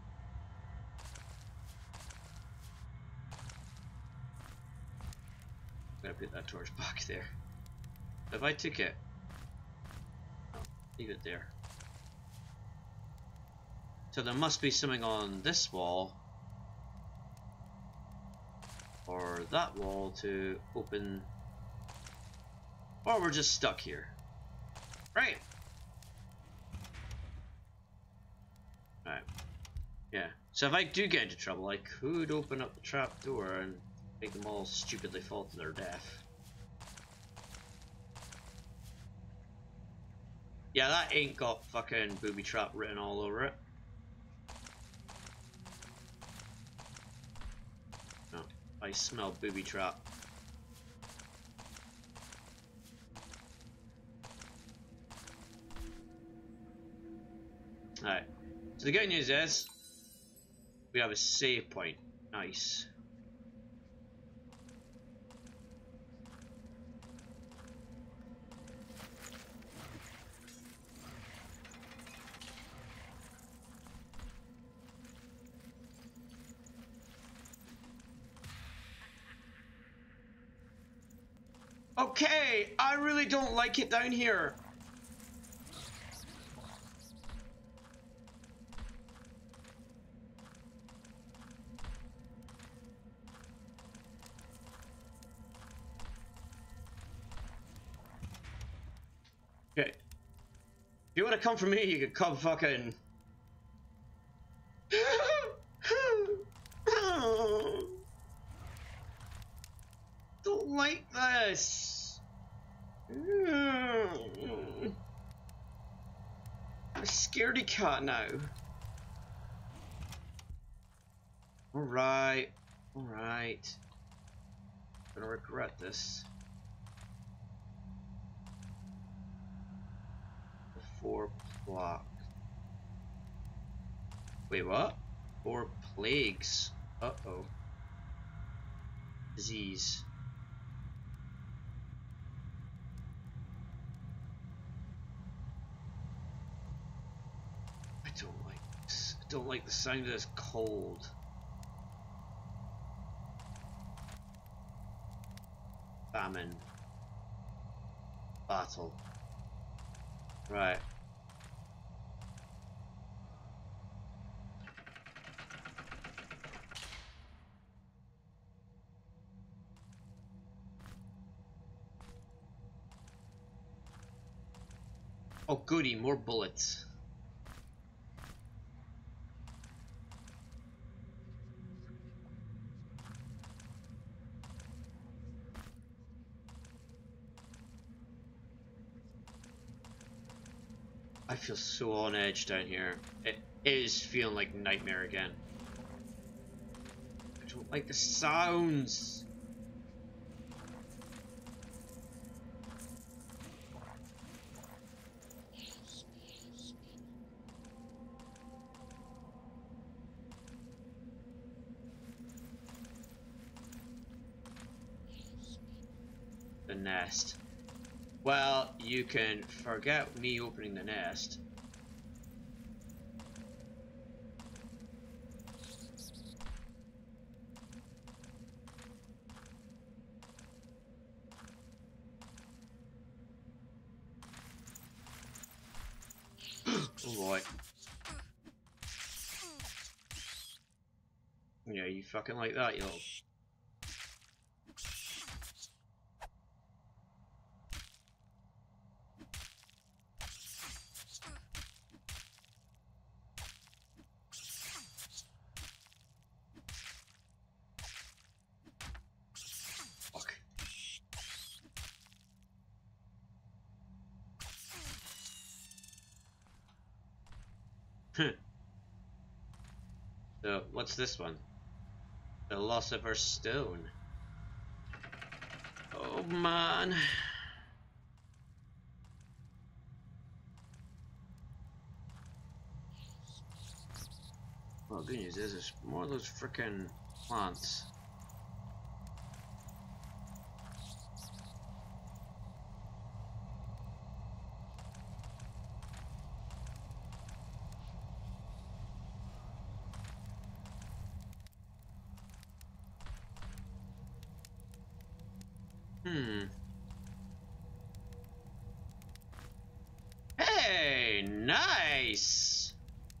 I'm gonna put that torch back there. If I took it, oh, leave it there. So there must be something on this wall or that wall to open, or we're just stuck here. Right. Right. Yeah. So if I do get into trouble, I could open up the trap door and make them all stupidly fall to their death. Yeah, that ain't got fucking booby trap written all over it. No, I smell booby trap. Alright, so the good news is we have a save point. Nice. Okay, I really don't like it down here. Okay. If you want to come for me, you can come fucking... Don't like this. I'm a scaredy cat now. Alright. Alright. I'm gonna regret this. Four block. Wait, what? Four plagues. Uh-oh. Disease. I don't like this. I don't like the sound of this cold. Famine. Battle. Right. Oh goody, more bullets. I feel so on edge down here. It is feeling like Nightmare again. I don't like the sounds. The nest. Well, you can forget me opening the nest. Oh boy. Yeah, you fucking like that, you little... Fuck. So, what's this one? The loss of her stone. Oh man. Well, the good news is there's more of those frickin' plants. Hmm. Hey, nice.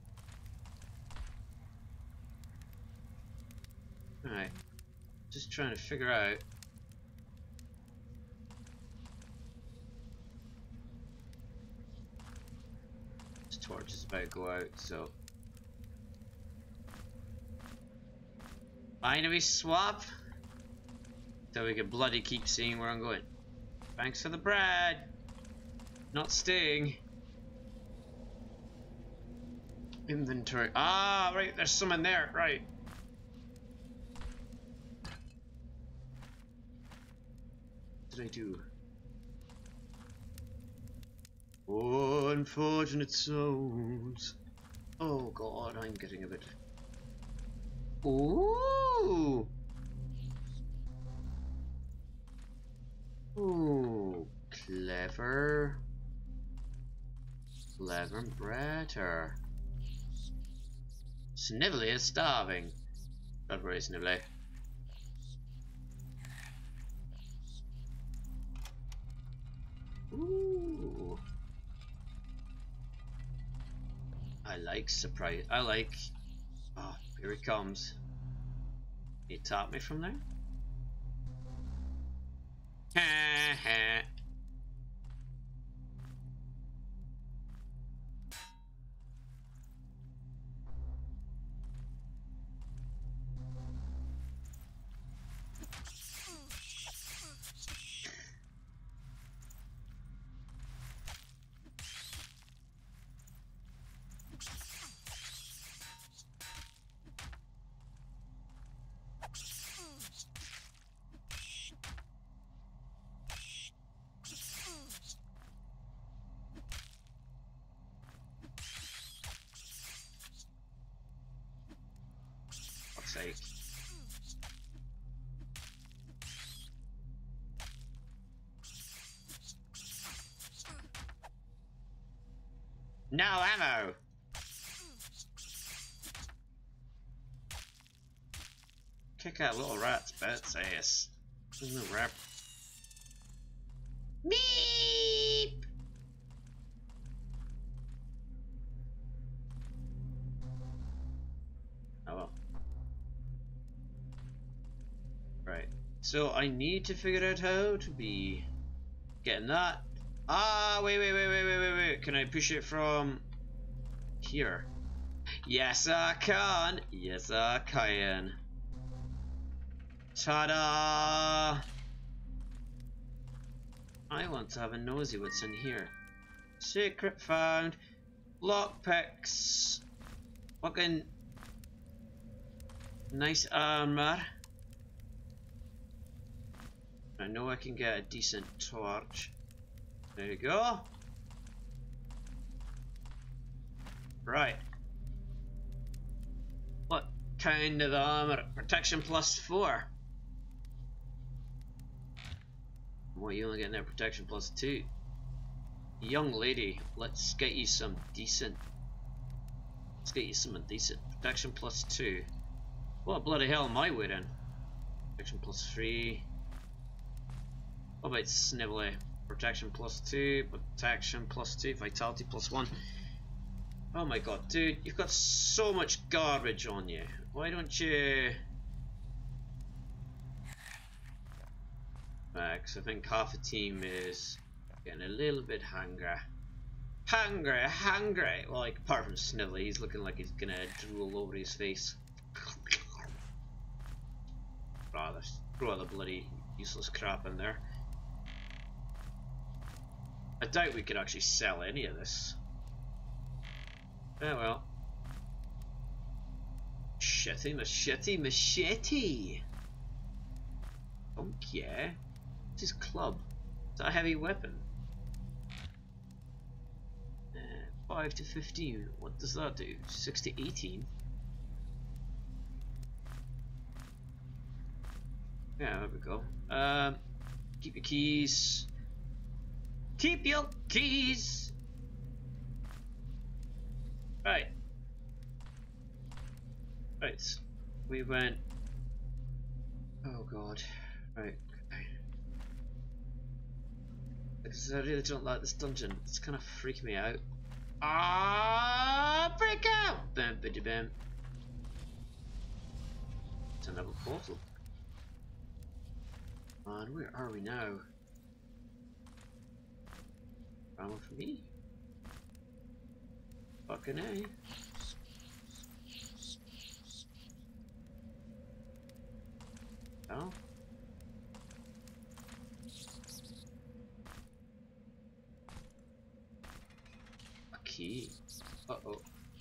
All right. Just trying to figure out. This torch is about to go out, so. Binary swap. So we can bloody keep seeing where I'm going. Thanks for the bread. Not staying. Inventory. Ah, right. There's some in there. Right. What did I do? Oh, unfortunate souls. Oh God, I'm getting a bit. Ooh. Ooh, clever. Clever bretter. Snively is starving. Not very snively. Ooh. I like surprise. I like. Oh, here it comes. Can you tap me from there? Ha ha. Sake. No ammo. Kick out little rat's Bert's ass. There's no rap. Meep. Oh well. Right. So I need to figure out how to be getting that. Ah, wait, wait, wait, wait, wait, wait, wait. Can I push it from here? Yes, I can. Yes, I can. Ta-da! I want to have a nosy what's in here. Secret found. Lockpicks. Fucking nice armor. I know I can get a decent torch. There you go. Right. What kind of armor? Protection plus four. What are you only getting there? Protection plus two. Young lady, let's get you some decent. Let's get you something decent. Protection plus two. What bloody hell am I wearing? Protection plus three. What about Snively? Protection plus two, protection plus two, vitality plus one. Oh my god, dude, you've got so much garbage on you. why don't you... Max, I think half the team is getting a little bit hungry. Hungry, hungry! Well, like, apart from Snively, he's looking like he's gonna drool over his face. Rather, throw all the bloody useless crap in there. I doubt we could actually sell any of this. Oh well. Shitty machete, machete! Oh yeah. What's his club? Is that a heavy weapon? Uh, five to fifteen. What does that do? six to eighteen? Yeah, there we go. Um, keep your keys. Keep your keys! Right. Right. We went... Oh god. Right. Okay. Because I really don't like this dungeon. It's kind of freaking me out. Ah, break out! Bam, biddy bam. It's another portal. And where are we now? Ammo for me? Fucking A. Oh. A key. Uh oh.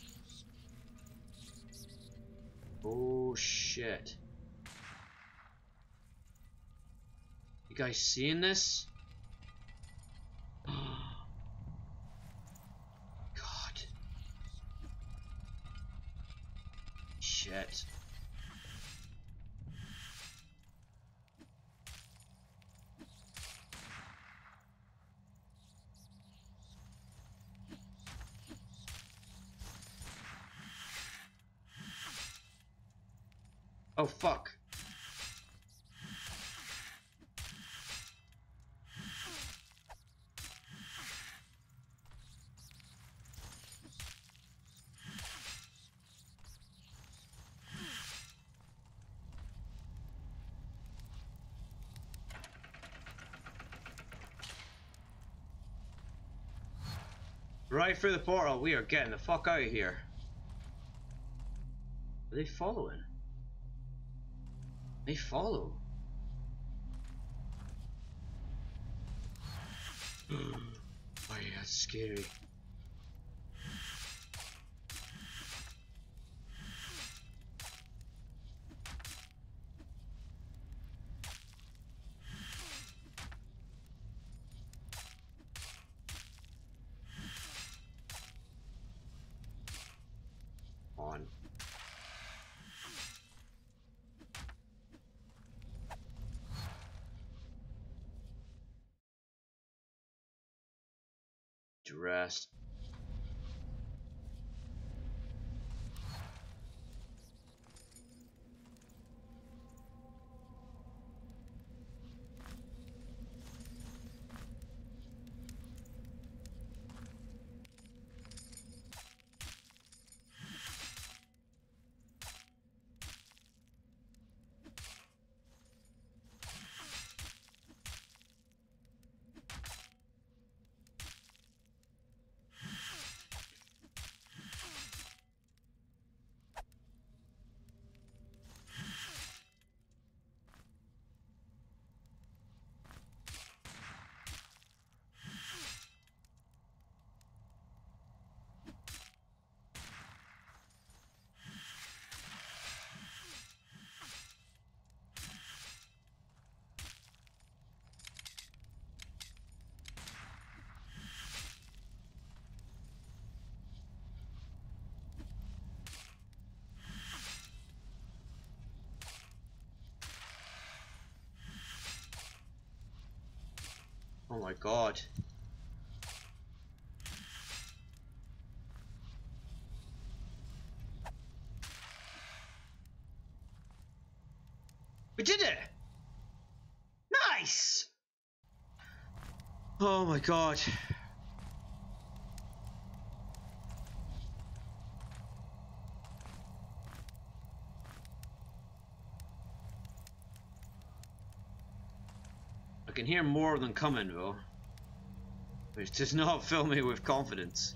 Oh shit. You guys seeing this? God. Shit. Oh fuck. Right through the portal, we are getting the fuck out of here. Are they following? They follow. Oh yeah, that's scary. On. Rest. Oh my god. We did it! Nice! Oh my god. I can hear more of them coming though, which does not fill me with confidence.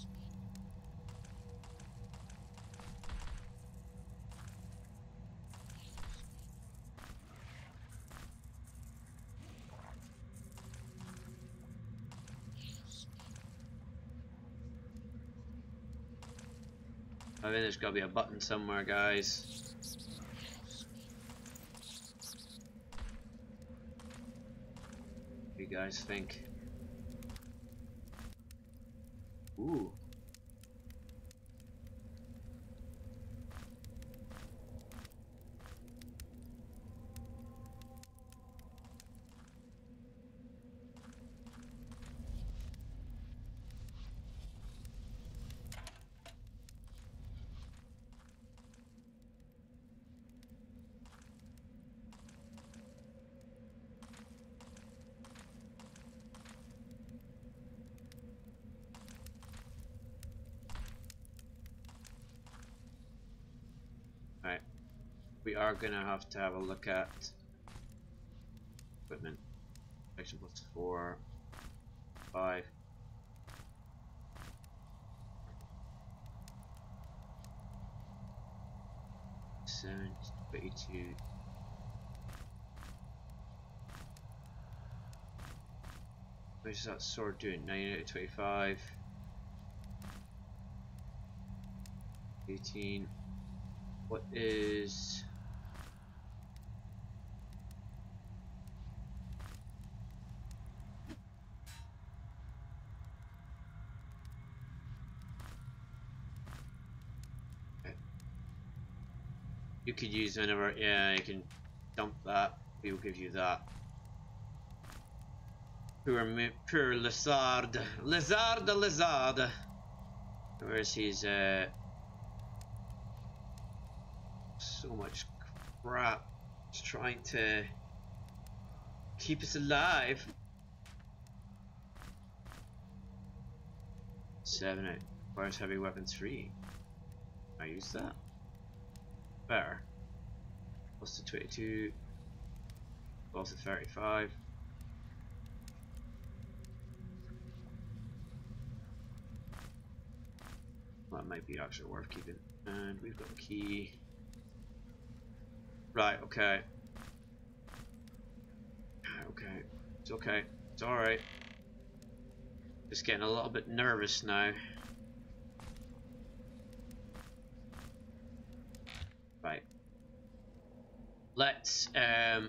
I think there's got to be a button somewhere, guys. What do you guys think? Ooh. Right, we are gonna have to have a look at equipment. Section plus four, five. Seven, twenty-two. What is that sword doing? Nine out of twenty-five. Eighteen. What is okay. You could use whenever, yeah, you can dump that. We will give you that. Poor, poor Lizard, Lizard, Lizard. Where's his uh? So much crap. It's trying to keep us alive. Seven out. Requires heavy weapons three. I use that. Better. Plus to twenty-two. Plus to thirty-five. Well, that might be actually worth keeping. And we've got the key. Right, okay. Okay, it's okay. It's alright. Just getting a little bit nervous now. Right. Let's, um...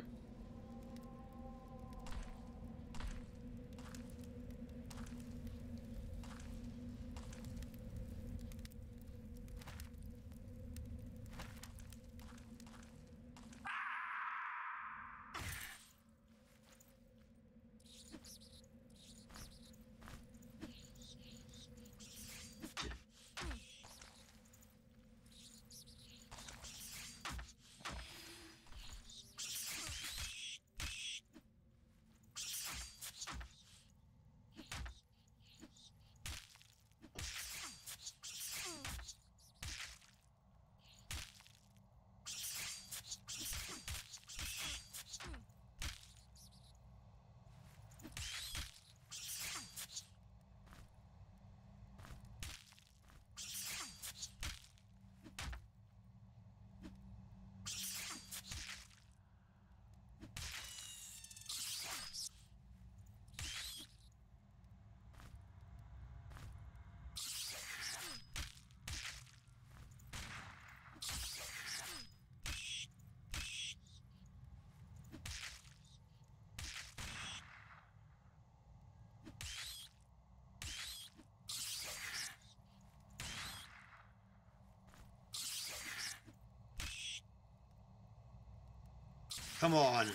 Come on.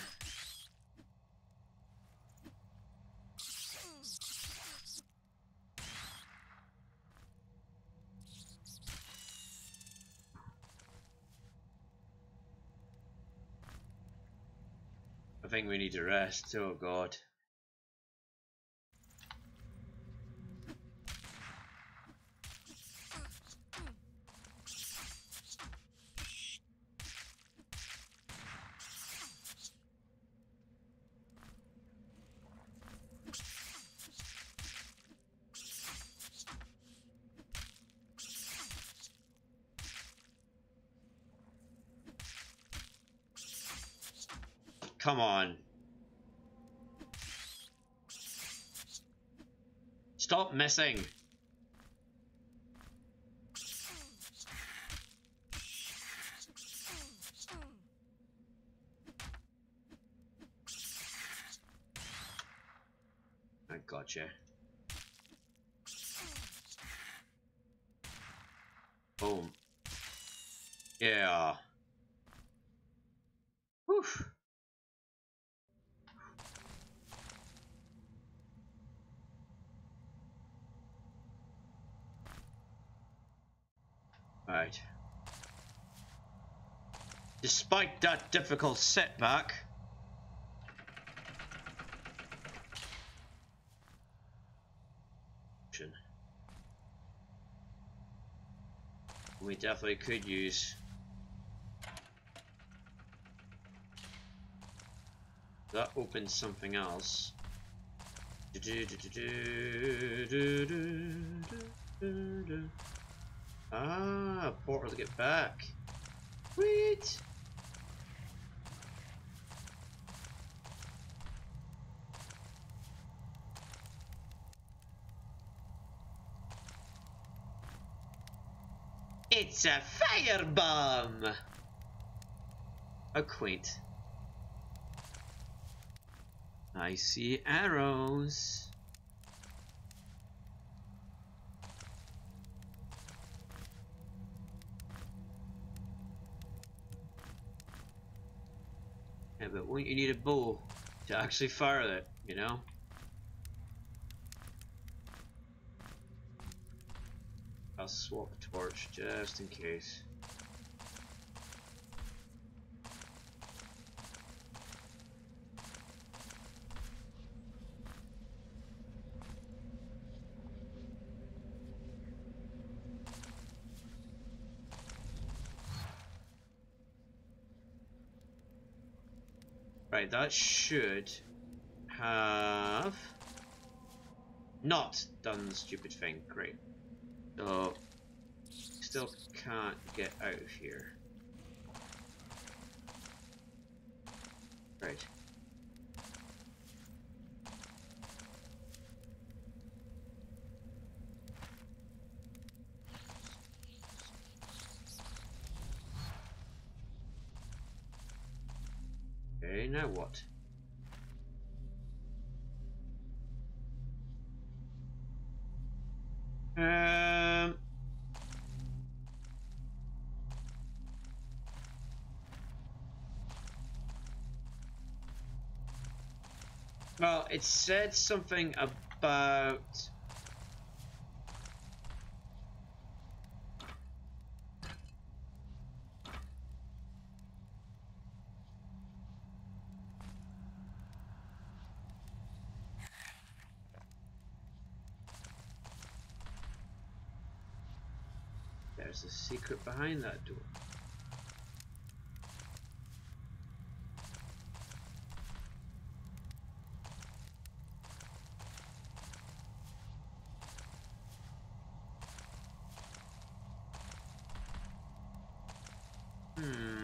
I think we need to rest. Oh God. come on. Stop missing. I gotcha. Boom. Yeah. Whew. Right. Despite that difficult setback, we definitely could use that. Opens something else. Ah, a portal to get back. Sweet. It's a firebomb! How quaint. I see arrows. Yeah, but won't you need a bow to actually fire it, you know? I'll swap torch just in case. Right, that should have not done the stupid thing. Great. So, still can't get out of here. Right. Okay, now what? Um... Well, it said something about... There's a secret behind that door. Hmm.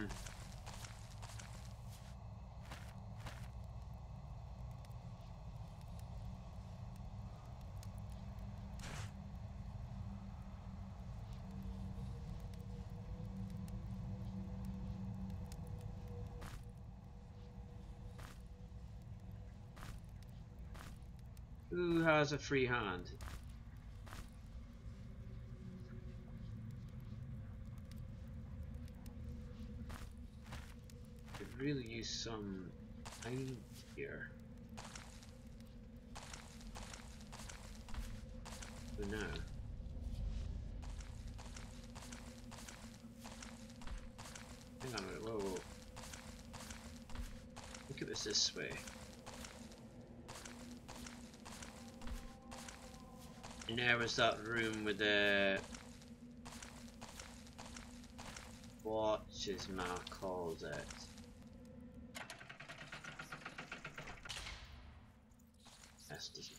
Who has a free hand? Could really use some iron here. For now. Hang on a minute, whoa, whoa. Look at this this way. And there was that room with the... What is ma called it? Estes.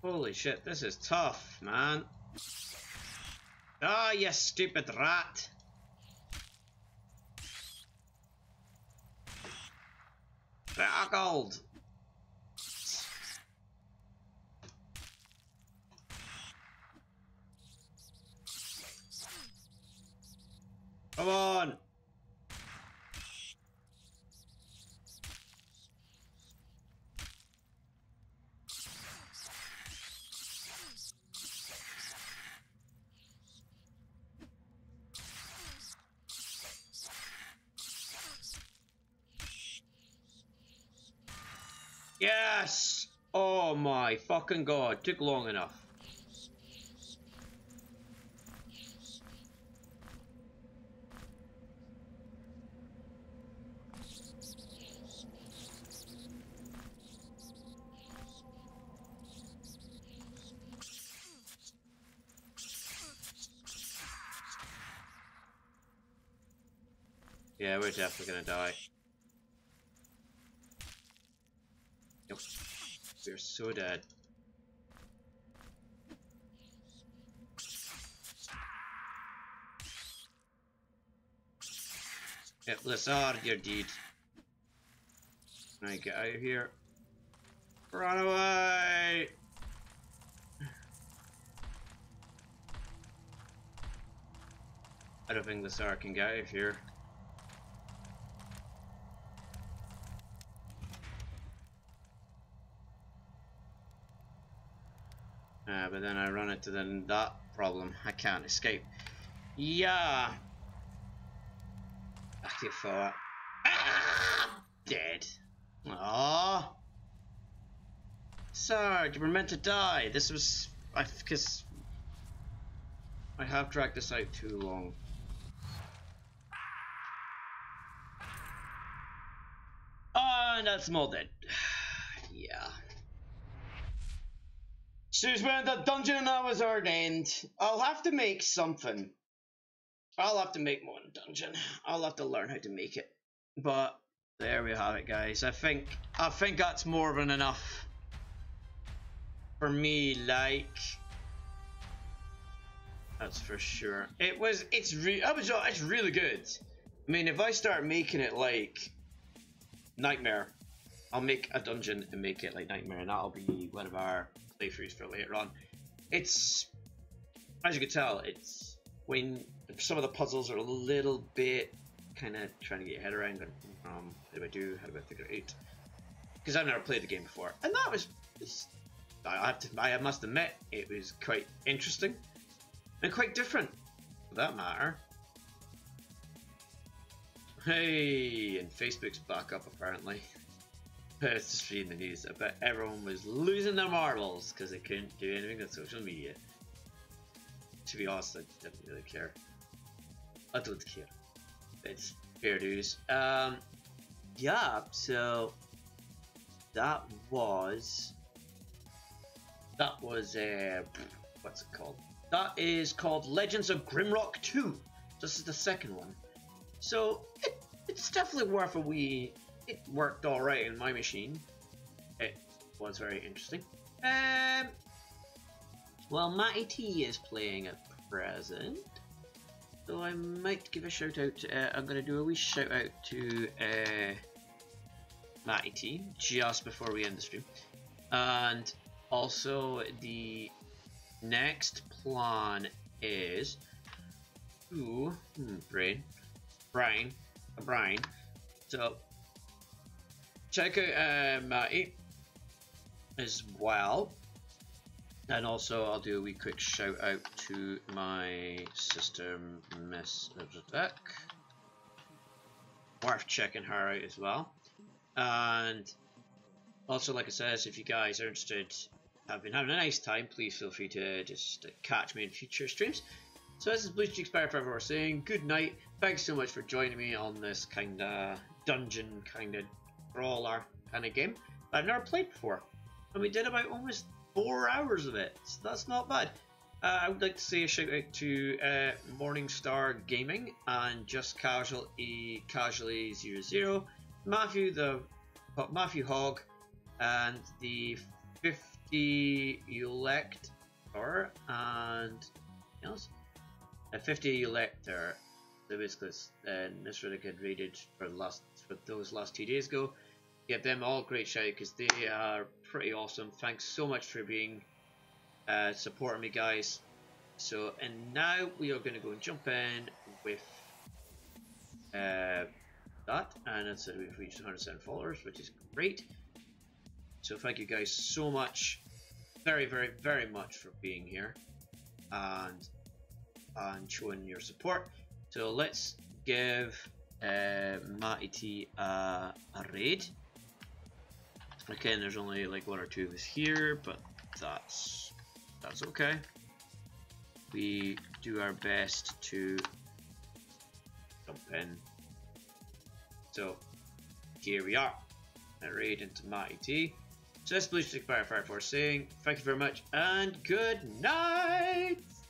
Holy shit, this is tough, man. Ah, oh, you stupid rat. Ah, gold. Come on. Yes! Oh my fucking god, took long enough. Yeah, we're definitely gonna die. Yep. We're so dead. Yep, Lizard, you're dead. Alright, get out of here. Run away! I don't think Lizard can get out of here. Uh, but then I run into the, that problem. I can't escape. Yeah. Ach, you thought. Ah! Dead. Aww. Sarge, you were meant to die. This was... I because I have dragged this out too long. Oh, and that's them all dead. Yeah. She's went the dungeon and that was our end. I'll have to make something. I'll have to make more than dungeon. I'll have to learn how to make it. But there we have it, guys. I think I think that's more than enough for me. Like, that's for sure. It was. It's re. I was. It's really good. I mean, if I start making it like Nightmare, I'll make a dungeon and make it like Nightmare, and that'll be one of our playthroughs for later on. It's, as you can tell, it's when some of the puzzles are a little bit kind of trying to get your head around. Um, how do I do? How do I figure it out? Because I've never played the game before, and that was, was I have to, I must admit, it was quite interesting and quite different, for that matter. Hey, and Facebook's back up apparently. It's just reading the news. I bet everyone was losing their marbles because they couldn't do anything on social media. To be honest, I didn't really care. I don't care. It's fair dues. Um, yeah, so that was that was uh, what's it called? That is called Legends of Grimrock two. This is the second one. So it, it's definitely worth a wee. It worked alright in my machine. It was very interesting. Um, well, Matty T is playing at present, so I might give a shout out. To, uh, I'm going to do a wee shout out to uh, Matty T just before we end the stream, and also the next plan is to hmm, brain, Brian, a Brian. So. Check out uh, Matty as well, and also I'll do a wee quick shout out to my sister Miss Elizabeth. Worth checking her out as well. And also, like I said, if you guys are interested, have been having a nice time, please feel free to just catch me in future streams. So this is Blue Streaks Power Forever saying good night. Thanks so much for joining me on this kind of dungeon kind of brawler kind of game I've never played before, and we did about almost four hours of it, so that's not bad. uh, I would like to say a shout out to uh, Morningstar Gaming and Just Casual E Casually zero zero, Matthew the Matthew Hogg, and the fifth fifty elector and else. A fifty elector. So basically, uh, this really good rated for the last for those last two days ago. Give them all a great shout because they are pretty awesome. Thanks so much for being uh, supporting me, guys. So, and now we are going to go and jump in with uh, that, and instead we've reached one hundred seven followers, which is great. So thank you guys so much, very, very, very much for being here and and showing your support. So let's give uh, Matty T a, a raid. Again, there's only like one or two of us here, but that's that's okay. We do our best to jump in. So here we are, a raid into Matty T. So this is Blue Stick Fire Fire Force saying thank you very much and good night.